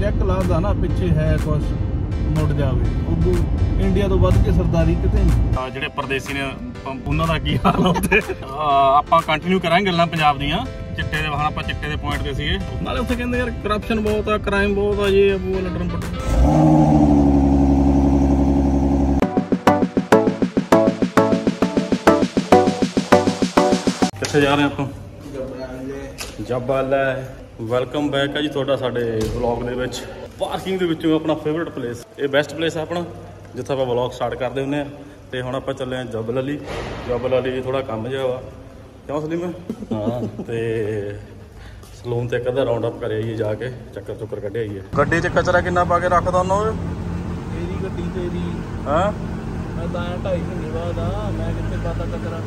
Check लादा ना पिछे है कुछ मुड़ जावे उदू इंडिया तो वध के सरदारी किते नहीं। ਜਿਹੜੇ ਪਰਦੇਸੀ ਨੇ ਉਹਨਾਂ ਦਾ ਕੀ ਹਾਲ ਉੱਥੇ ਆਪਾਂ ਕੰਟੀਨਿਊ ਕਰਾਂਗੇ ਗੱਲਾਂ ਪੰਜਾਬ ਦੀਆਂ। ਚਿੱਟੇ ਦੇ ਆਪਾਂ ਚਿੱਟੇ ਦੇ ਪੁਆਇੰਟ ਤੇ ਸੀਗੇ ਨਾਲੇ ਉੱਥੇ ਕਹਿੰਦੇ ਯਾਰ ਕਰਪਸ਼ਨ ਬਹੁਤ ਆ ਕ੍ਰਾਈਮ ਬਹੁਤ ਆ ਇਹ ਉਹ ਲਟਰਮ ਪਟਰ। ਕਿੱਥੇ ਜਾ ਰਹੇ ਆਪਾਂ? ਜੱਬਲ ਹੈ। ਵੈਲਕਮ ਬੈਕ ਹੈ ਜੀ ਤੁਹਾਡਾ ਸਾਡੇ ਵਲੌਗ ਦੇ ਵਿੱਚ। ਪਾਰਕਿੰਗ ਦੇ ਵਿੱਚੋਂ ਆਪਣਾ ਫੇਵਰਟ ਪਲੇਸ, ਇਹ ਬੈਸਟ ਪਲੇਸ ਆ ਆਪਣਾ ਜਿੱਥੇ ਆਪਾਂ ਵਲੌਗ ਸਟਾਰਟ ਕਰਦੇ ਹੁੰਦੇ ਆ। ਤੇ ਹੁਣ ਆਪਾਂ ਚੱਲੇ ਆ ਜੱਬਲ ਅਲੀ। ਜੱਬਲ ਅਲੀ ਥੋੜਾ ਕੰਮ ਜਿਹਾ ਵਾ ਕਿਉਂ ਸਲੀਮ? ਹਾਂ ਤੇ ਸਲੂਨ ਤੇ ਕਦਾ ਰਾਉਂਡ ਅਪ ਕਰੇ ਆਈਏ ਜਾ ਕੇ ਚੱਕਰ ਚੁੱਕਰ ਕੱਢੇ ਆਈਏ। ਗੱਡੀ 'ਚ ਕਚਰਾ ਕਿੰਨਾ ਪਾ ਕੇ ਰੱਖਦਾ ਉਹਨਾਂ ਓਏ? ਤੇਰੀ ਗੱਡੀ ਤੇਰੀ। ਹਾਂ ਮੈਂ ਤਾਂ 2.5 ਮਹੀਨੇ ਬਾਅਦ ਆ ਮੈਂ ਕਿੱਥੇ ਪਾਤਾ ਕਚਰਾ।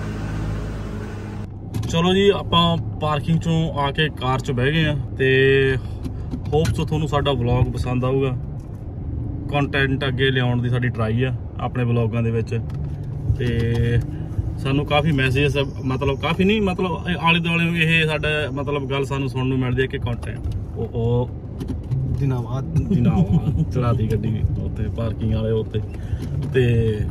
ਚਲੋ ਜੀ ਆਪਾਂ ਪਾਰਕਿੰਗ ਚੋਂ ਆ ਕੇ ਕਾਰ 'ਚ ਬਹਿ ਗਏ ਆ ਤੇ ਹੋਪਸ ਤੁਹਾਨੂੰ ਸਾਡਾ ਵਲੌਗ ਪਸੰਦ ਆਊਗਾ। ਕੰਟੈਂਟ ਅੱਗੇ ਲਿਆਉਣ ਦੀ ਸਾਡੀ ਟਰਾਈ ਆ ਆਪਣੇ ਵਲੌਗਾਂ ਦੇ ਵਿੱਚ। ਤੇ ਸਾਨੂੰ ਕਾਫੀ ਮੈਸੇਜ ਮਤਲਬ ਕਾਫੀ ਨਹੀਂ ਮਤਲਬ ਆਲੇ ਦੁਆਲੇ ਇਹ ਸਾਡਾ ਮਤਲਬ ਗੱਲ ਸਾਨੂੰ ਸੁਣਨ ਨੂੰ ਮਿਲਦੀ ਹੈ ਕਿ ਕੰਟੈਂਟ ਉਹ ਦਿਨਾਬਾਦ ਚਲਾਤੀ ਗੱਡੀ ਉੱਥੇ ਪਾਰਕਿੰਗ ਵਾਲੇ ਉੱਤੇ। ਤੇ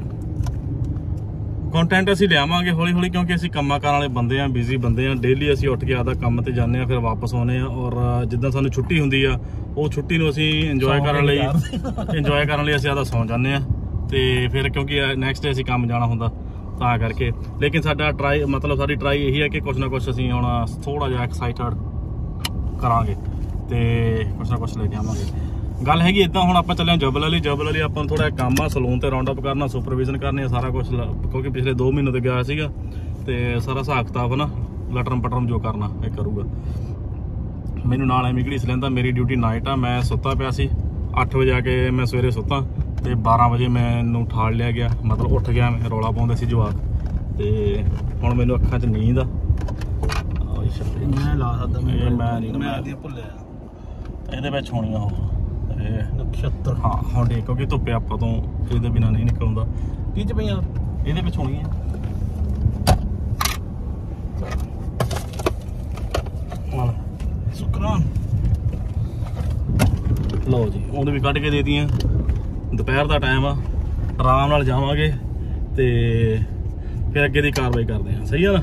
ਕੰਟੈਂਟ ਅਸੀਂ ਲਿਆਵਾਂਗੇ ਹੌਲੀ ਹੌਲੀ ਕਿਉਂਕਿ ਅਸੀਂ ਕੰਮਾਂ ਕਾਰਾਂ ਵਾਲੇ ਬੰਦੇ ਆ, ਬਿਜ਼ੀ ਬੰਦੇ ਆ। ਡੇਲੀ ਅਸੀਂ ਉੱਠ ਕੇ ਆਪਦਾ ਕੰਮ ਤੇ ਜਾਂਦੇ ਆ ਫਿਰ ਵਾਪਸ ਆਉਂਦੇ ਆ। ਔਰ ਜਿੱਦਾਂ ਸਾਨੂੰ ਛੁੱਟੀ ਹੁੰਦੀ ਆ ਉਹ ਛੁੱਟੀ ਨੂੰ ਅਸੀਂ ਇੰਜੋਏ ਕਰਨ ਲਈ ਅਸੀਂ ਆਪਦਾ ਸੌਂ ਜਾਂਦੇ ਆ। ਤੇ ਫਿਰ ਕਿਉਂਕਿ ਨੈਕਸਟ ਡੇ ਅਸੀਂ ਕੰਮ ਜਾਣਾ ਹੁੰਦਾ ਤਾਂ ਕਰਕੇ। ਲੇਕਿਨ ਸਾਡਾ ਟਰਾਈ ਮਤਲਬ ਸਾਡੀ ਟਰਾਈ ਇਹੀ ਹੈ ਕਿ ਕੁਛ ਨਾ ਕੁਛ ਅਸੀਂ ਹੁਣ ਥੋੜਾ ਜਿਹਾ ਐਕਸਾਈਟਡ ਕਰਾਂਗੇ ਤੇ ਕੁਛ ਨਾ ਕੁਛ ਲੈ ਕੇ ਆਵਾਂਗੇ। ਗੱਲ ਹੈਗੀ ਇੱਦਾਂ ਹੁਣ ਆਪਾਂ ਚੱਲੇ ਜੱਬਲ ਅਲੀ। ਜੱਬਲ ਅਲੀ ਆਪਾਂ ਨੂੰ ਥੋੜਾ ਕੰਮ ਆ ਸਲੂਨ ਤੇ ਰਾਉਂਡ ਅਪ ਕਰਨਾ, ਸੁਪਰਵਿਜ਼ਨ ਕਰਨੀ ਆ ਸਾਰਾ ਕੁਛ ਕਿਉਂਕਿ ਪਿਛਲੇ 2 ਮਹੀਨੇ ਤੋਂ ਗਿਆ ਸੀਗਾ ਤੇ ਸਾਰਾ ਹਿਸਾਬ ਕਿਤਾਬ ਨਾ ਲਟਰਮ ਪਟਰਮ ਜੋ ਕਰਨਾ ਇਹ ਕਰੂਗਾ। ਮੈਨੂੰ ਨਾਲ ਐਵੇਂ ਘੜੀਸ ਲੈਂਦਾ। ਮੇਰੀ ਡਿਊਟੀ ਨਾਈਟ ਆ। ਮੈਂ ਸੁੱਤਾ ਪਿਆ ਸੀ 8 ਵਜੇ ਆ ਕੇ ਮੈਂ ਸਵੇਰੇ ਸੁੱਤਾ ਤੇ 12 ਵਜੇ ਮੈਨੂੰ ਠਾਲ ਲਿਆ ਗਿਆ ਮਤਲਬ ਉੱਠ ਗਿਆ। ਮੈਂ ਰੌਲਾ ਪਾਉਂਦੇ ਸੀ ਜਵਾਕ ਤੇ ਹੁਣ ਮੈਨੂੰ ਅੱਖਾਂ 'ਚ ਨੀਂਦ ਆ। ਮੈਂ ਲਾ ਸਕਦਾ ਮੈਂ ਭੁੱਲਿਆ ਇਹਦੇ ਵਿੱਚ ਹੋਣੀ ਆ ਉਹ ਨਕਸ਼ਤਰ। ਹਾਂ ਹੁਣ ਕਿਉਂਕਿ ਧੁੱਪੇ ਆਪਾਂ ਤੋਂ ਇਹਦੇ ਬਿਨਾਂ ਨਹੀਂ ਨਿਕਲਦਾ। ਕੀ 'ਚ ਪਈਆਂ ਇਹਦੇ ਵਿੱਚ ਹੋਣੀ ਆ ਸ਼ੁਕਰਾਨ। ਲਓ ਜੀ ਉਹਨੇ ਵੀ ਕੱਢ ਕੇ ਦੇ ਦਿੱਤੀਆਂ। ਦੁਪਹਿਰ ਦਾ ਟਾਈਮ ਆ ਆਰਾਮ ਨਾਲ ਜਾਵਾਂਗੇ ਤੇ ਫਿਰ ਅੱਗੇ ਦੀ ਕਾਰਵਾਈ ਕਰਦੇ ਆ। ਸਹੀ ਆ ਨਾ?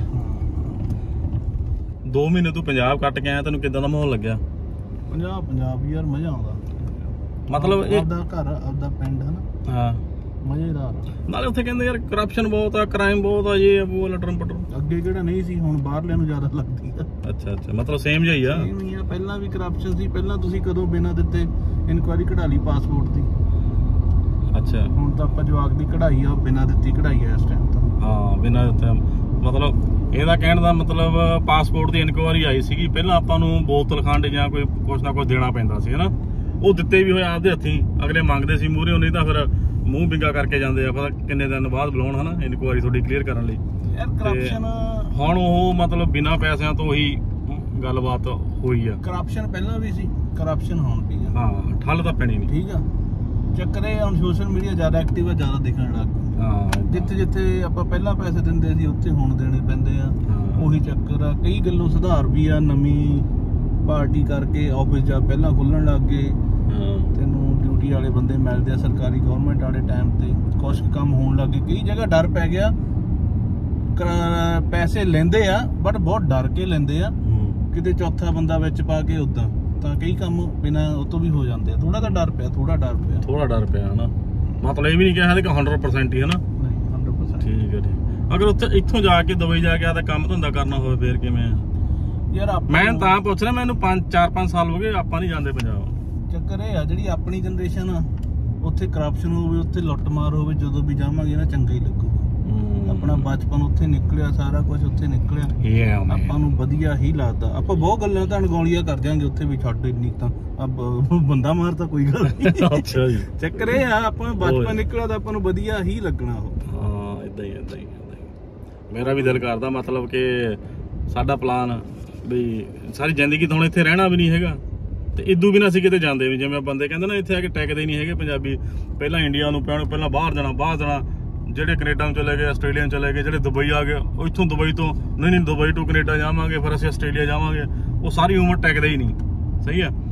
2 ਮਹੀਨੇ ਤੂੰ ਪੰਜਾਬ ਕੱਟ ਕੇ ਆਇਆ, ਤੈਨੂੰ ਕਿੱਦਾਂ ਦਾ ਮਾਹੌਲ ਲੱਗਿਆ? ਪੰਜਾਬ ਯਾਰ ਮਜ਼ਾ ਆਉਂਦਾ ਮਤਲਬ ਆਪਦਾ ਘਰ ਆਪਦਾ ਪਿੰਡ ਹੈ ਨਾ। ਹਾਂ ਮਜ਼ੇਦਾਰ। ਨਾਲੇ ਉੱਥੇ ਕਹਿੰਦੇ ਯਾਰ ਕਰਪਸ਼ਨ ਬਹੁਤ ਆ, ਕ੍ਰਾਈਮ ਬਹੁਤ ਆ, ਇਹ ਉਹ ਲਟਰਮ ਪਟਰਮ। ਅੱਗੇ ਕਿਹੜਾ ਨਹੀਂ ਸੀ, ਹੁਣ ਬਾਹਰਲਿਆਂ ਨੂੰ ਜ਼ਿਆਦਾ ਲੱਗਦੀ ਆ। ਅੱਛਾ ਮਤਲਬ ਸੇਮ ਜਿਹਾ ਹੀ ਆ। ਸੇਮ ਹੀ ਆ। ਪਹਿਲਾਂ ਵੀ ਕਰਪਸ਼ਨ ਸੀ। ਪਹਿਲਾਂ ਤੁਸੀਂ ਕਦੋਂ ਬਿਨਾਂ ਦਿੱਤੇ ਇਨਕੁਆਇਰੀ ਕਢਾ ਲਈ ਪਾਸਪੋਰਟ ਦੀ? ਅੱਛਾ ਹੁਣ ਤਾਂ ਆਪਾਂ ਜਵਾਕ ਦੀ ਕਢਾਈ ਆ ਬਿਨਾਂ ਦਿੱਤੀ ਕਢਾਈ ਆ ਇਸ ਟਾਈਮ ਤਾਂ। ਹਾਂ ਬਿਨਾਂ ਦਿੱਤੇ ਮਤਲਬ ਇਹਦਾ ਕਹਿਣ ਦਾ ਮਤਲਬ ਪਾਸਪੋਰਟ ਦੀ ਇਨਕੁਆਇਰੀ ਆਈ ਸੀਗੀ ਪਹਿਲਾਂ ਆਪਾਂ ਨੂੰ ਬੋਤਲ ਖੰਡ ਜਾਂ ਕੋਈ ਕੁਛ ਨਾ ਕੁਛ ਦੇਣਾ ਪੈਂਦਾ ਸੀ ਹਨਾ। ਉਹ ਦਿੱਤੇ ਵੀ ਹੋਏ ਆਪਦੇ ਹੱਥੀਂ, ਅਗਲੇ ਮੰਗਦੇ ਸੀ ਮੂਹਰੇ, ਨਹੀਂ ਤਾਂ ਫਿਰ ਮੂੰਹ ਬਿੰਗਾ ਕਰਕੇ ਜਾਂਦੇ ਆ ਪਤਾ ਕਿੰਨੇ ਦਿਨ ਬਾਅਦ ਬੁਲਾਉਣ ਹਨਾ ਇਨਕੁਆਇਰੀ ਤੁਹਾਡੀ ਕਲੀਅਰ ਕਰਨ ਲਈ। ਯਾਰ ਕਰਪਸ਼ਨ ਹੁਣ ਉਹ ਮਤਲਬ ਬਿਨਾਂ ਪੈਸਿਆਂ ਤੋਂ ਹੀ ਗੱਲਬਾਤ ਹੋਈ ਆ। ਕਰਪਸ਼ਨ ਪਹਿਲਾਂ ਵੀ ਸੀ, ਕਰਪਸ਼ਨ ਹੁਣ ਵੀ ਆ। ਹਾਂ ਠੱਲ ਤਾਂ ਪੈਣੀ ਨਹੀਂ। ਠੀਕ ਆ। ਚੱਕਰ ਇਹ ਹੁਣ ਸੋਸ਼ਲ ਮੀਡੀਆ ਜ਼ਿਆਦਾ ਐਕਟਿਵ ਆ, ਜ਼ਿਆਦਾ ਦਿਖਣ ਲੱਗ ਗਿਆ। ਹਾਂ ਜਿੱਥੇ ਆਪਾਂ ਪਹਿਲਾਂ ਪੈਸੇ ਦਿੰਦੇ ਸੀ ਉੱਥੇ ਹੁਣ ਦੇਣੇ ਪੈਂਦੇ ਆ। ਉਹੀ ਚੱਕਰ ਆ। ਕਈ ਗੱਲੋਂ ਸੁਧਾਰ ਵੀ ਆ। ਨਵੀਂ ਪਾਰਟੀ ਕਰਕੇ ਆਫਿਸ ਜਾ ਪਹਿਲਾਂ ਖੁੱਲਣ ਲੱਗ ਗਏ। ਤੈਨੂੰ ਡਿਊਟੀ ਵਾਲੇ ਬੰਦੇ ਮਿਲਦੇ ਆ ਸਰਕਾਰੀ ਗਵਰਨਮੈਂਟ ਵਾਲੇ ਟਾਈਮ ਤੇ। ਕੁਛ ਕੰਮ ਹੋਣ ਲੱਗ ਗਏ। ਕਈ ਜਗ੍ਹਾ ਡਰ ਪੈ ਗਿਆ। ਪੈਸੇ ਲੈਂਦੇ ਆ ਬਟ ਬਹੁਤ ਡਰ ਕੇ ਲੈਂਦੇ ਆ। ਕਿਤੇ ਚੌਥਾ ਬੰਦਾ ਵਿੱਚ ਪਾ ਕੇ ਉਦਾਂ ਤਾਂ ਕਈ ਕੰਮ ਬਿਨਾਂ ਉਹ ਤੋਂ ਵੀ ਹੋ ਜਾਂਦੇ ਆ। ਥੋੜਾ ਡਰ ਪਿਆ ਹਨਾ। ਮਤਲਬ ਇਹ ਵੀ ਨਹੀਂ ਕਿਹਾ ਕਿ 100% ਹੀ ਹਨਾ। 100% ਠੀਕ ਹੈ। ਅਗਰ ਉੱਥੇ ਇੱਥੋਂ ਜਾ ਕੇ ਦੁਬਈ ਜਾ ਕੇ ਆਦਾ ਕੰਮ ਧੰਦਾ ਕਰਨਾ ਹੋਵੇ ਫੇਰ ਕਿਵੇਂ ਆ ਯਾਰ? ਮੈਂ ਤਾਂ ਪੁੱਛ ਰਿਹਾ, ਮੈਨੂੰ 4-5 ਸਾਲ ਹੋ ਗਏ ਆਪਾਂ ਨਹੀਂ ਜਾਂਦੇ ਪੰਜਾਬ। ਚੱਕਰ ਇਹ ਆ ਜਿਹੜੀ ਆਪਣੀ ਜਨਰੇਸ਼ਨ ਆ ਉੱਥੇ ਕਰਪਸ਼ਨ ਹੋਵੇ, ਉੱਥੇ ਲੁੱਟ ਮਾਰ ਹੋਵੇ, ਜਦੋਂ ਵੀ ਜਾਵਾਂਗੇ ਨਾ ਚੰਗਾ ਹੀ ਲੱਗੂਗਾ। ਆਪਣਾ ਬਚਪਨ ਉੱਥੇ ਨਿਕਲਿਆ, ਸਾਰਾ ਕੁਝ ਉੱਥੇ ਨਿਕਲਿਆ। ਆਪਾਂ ਨੂੰ ਵਧੀਆ ਹੀ ਲੱਗਦਾ। ਆਪਾਂ ਬਹੁਤ ਗੱਲਾਂ ਤਾਂ ਅਣਗੌਲੀਆਂ ਕਰ ਜਾਾਂਗੇ ਉੱਥੇ ਵੀ। ਛੱਡ ਇੰਨੀ ਤਾਂ ਬੰਦਾ ਮਾਰ ਤਾਂ ਕੋਈ ਗੱਲ ਨਹੀਂ। ਅੱਛਾ ਜੀ। ਚੱਕਰ ਇਹ ਆ ਆਪਾਂ ਬਚਪਨ ਨਿਕਲਿਆ ਤਾਂ ਆਪਾਂ ਨੂੰ ਵਧੀਆ ਹੀ ਲੱਗਣਾ ਉਹ। ਹਾਂ ਇਦਾਂ ਹੀ ਮੇਰਾ ਵੀ ਦਿਲ ਕਰਦਾ ਮਤਲਬ ਕਿ ਸਾਡਾ ਪਲਾਨ ਵੀ ਸਾਰੀ ਜ਼ਿੰਦਗੀ ਤਾਂ ਹੁਣ ਇੱਥੇ ਰਹਿਣਾ ਵੀ ਨਹੀਂ ਹੈਗਾ ਤੇ ਇਦੋਂ ਬਿਨਾਂ ਅਸੀਂ ਕਿਤੇ ਜਾਂਦੇ ਵੀ। ਜਿਵੇਂ ਬੰਦੇ ਕਹਿੰਦੇ ਨਾ ਇੱਥੇ ਆ ਕੇ ਟਿਕਦੇ ਨਹੀਂ ਹੈਗੇ ਪੰਜਾਬੀ। ਪਹਿਲਾਂ ਇੰਡੀਆ ਨੂੰ ਪਹਿਲਾਂ ਬਾਹਰ ਜਾਣਾ। ਜਿਹੜੇ ਕੈਨੇਡਾ ਨੂੰ ਚਲੇ ਗਏ, ਆਸਟ੍ਰੇਲੀਆ ਨੂੰ ਚਲੇ ਗਏ, ਜਿਹੜੇ ਦੁਬਈ ਆ ਗਏ ਉਹ ਇੱਥੋਂ ਦੁਬਈ ਤੋਂ ਨਹੀਂ ਦੁਬਈ ਤੋਂ ਕੈਨੇਡਾ ਜਾਵਾਂਗੇ ਫਿਰ ਅਸੀਂ ਆਸਟ੍ਰੇਲੀਆ ਜਾਵਾਂਗੇ। ਉਹ ਸਾਰੀ ਉਮਰ ਟਿਕਦੇ ਹੀ ਨਹੀਂ। ਸਹੀ ਆ।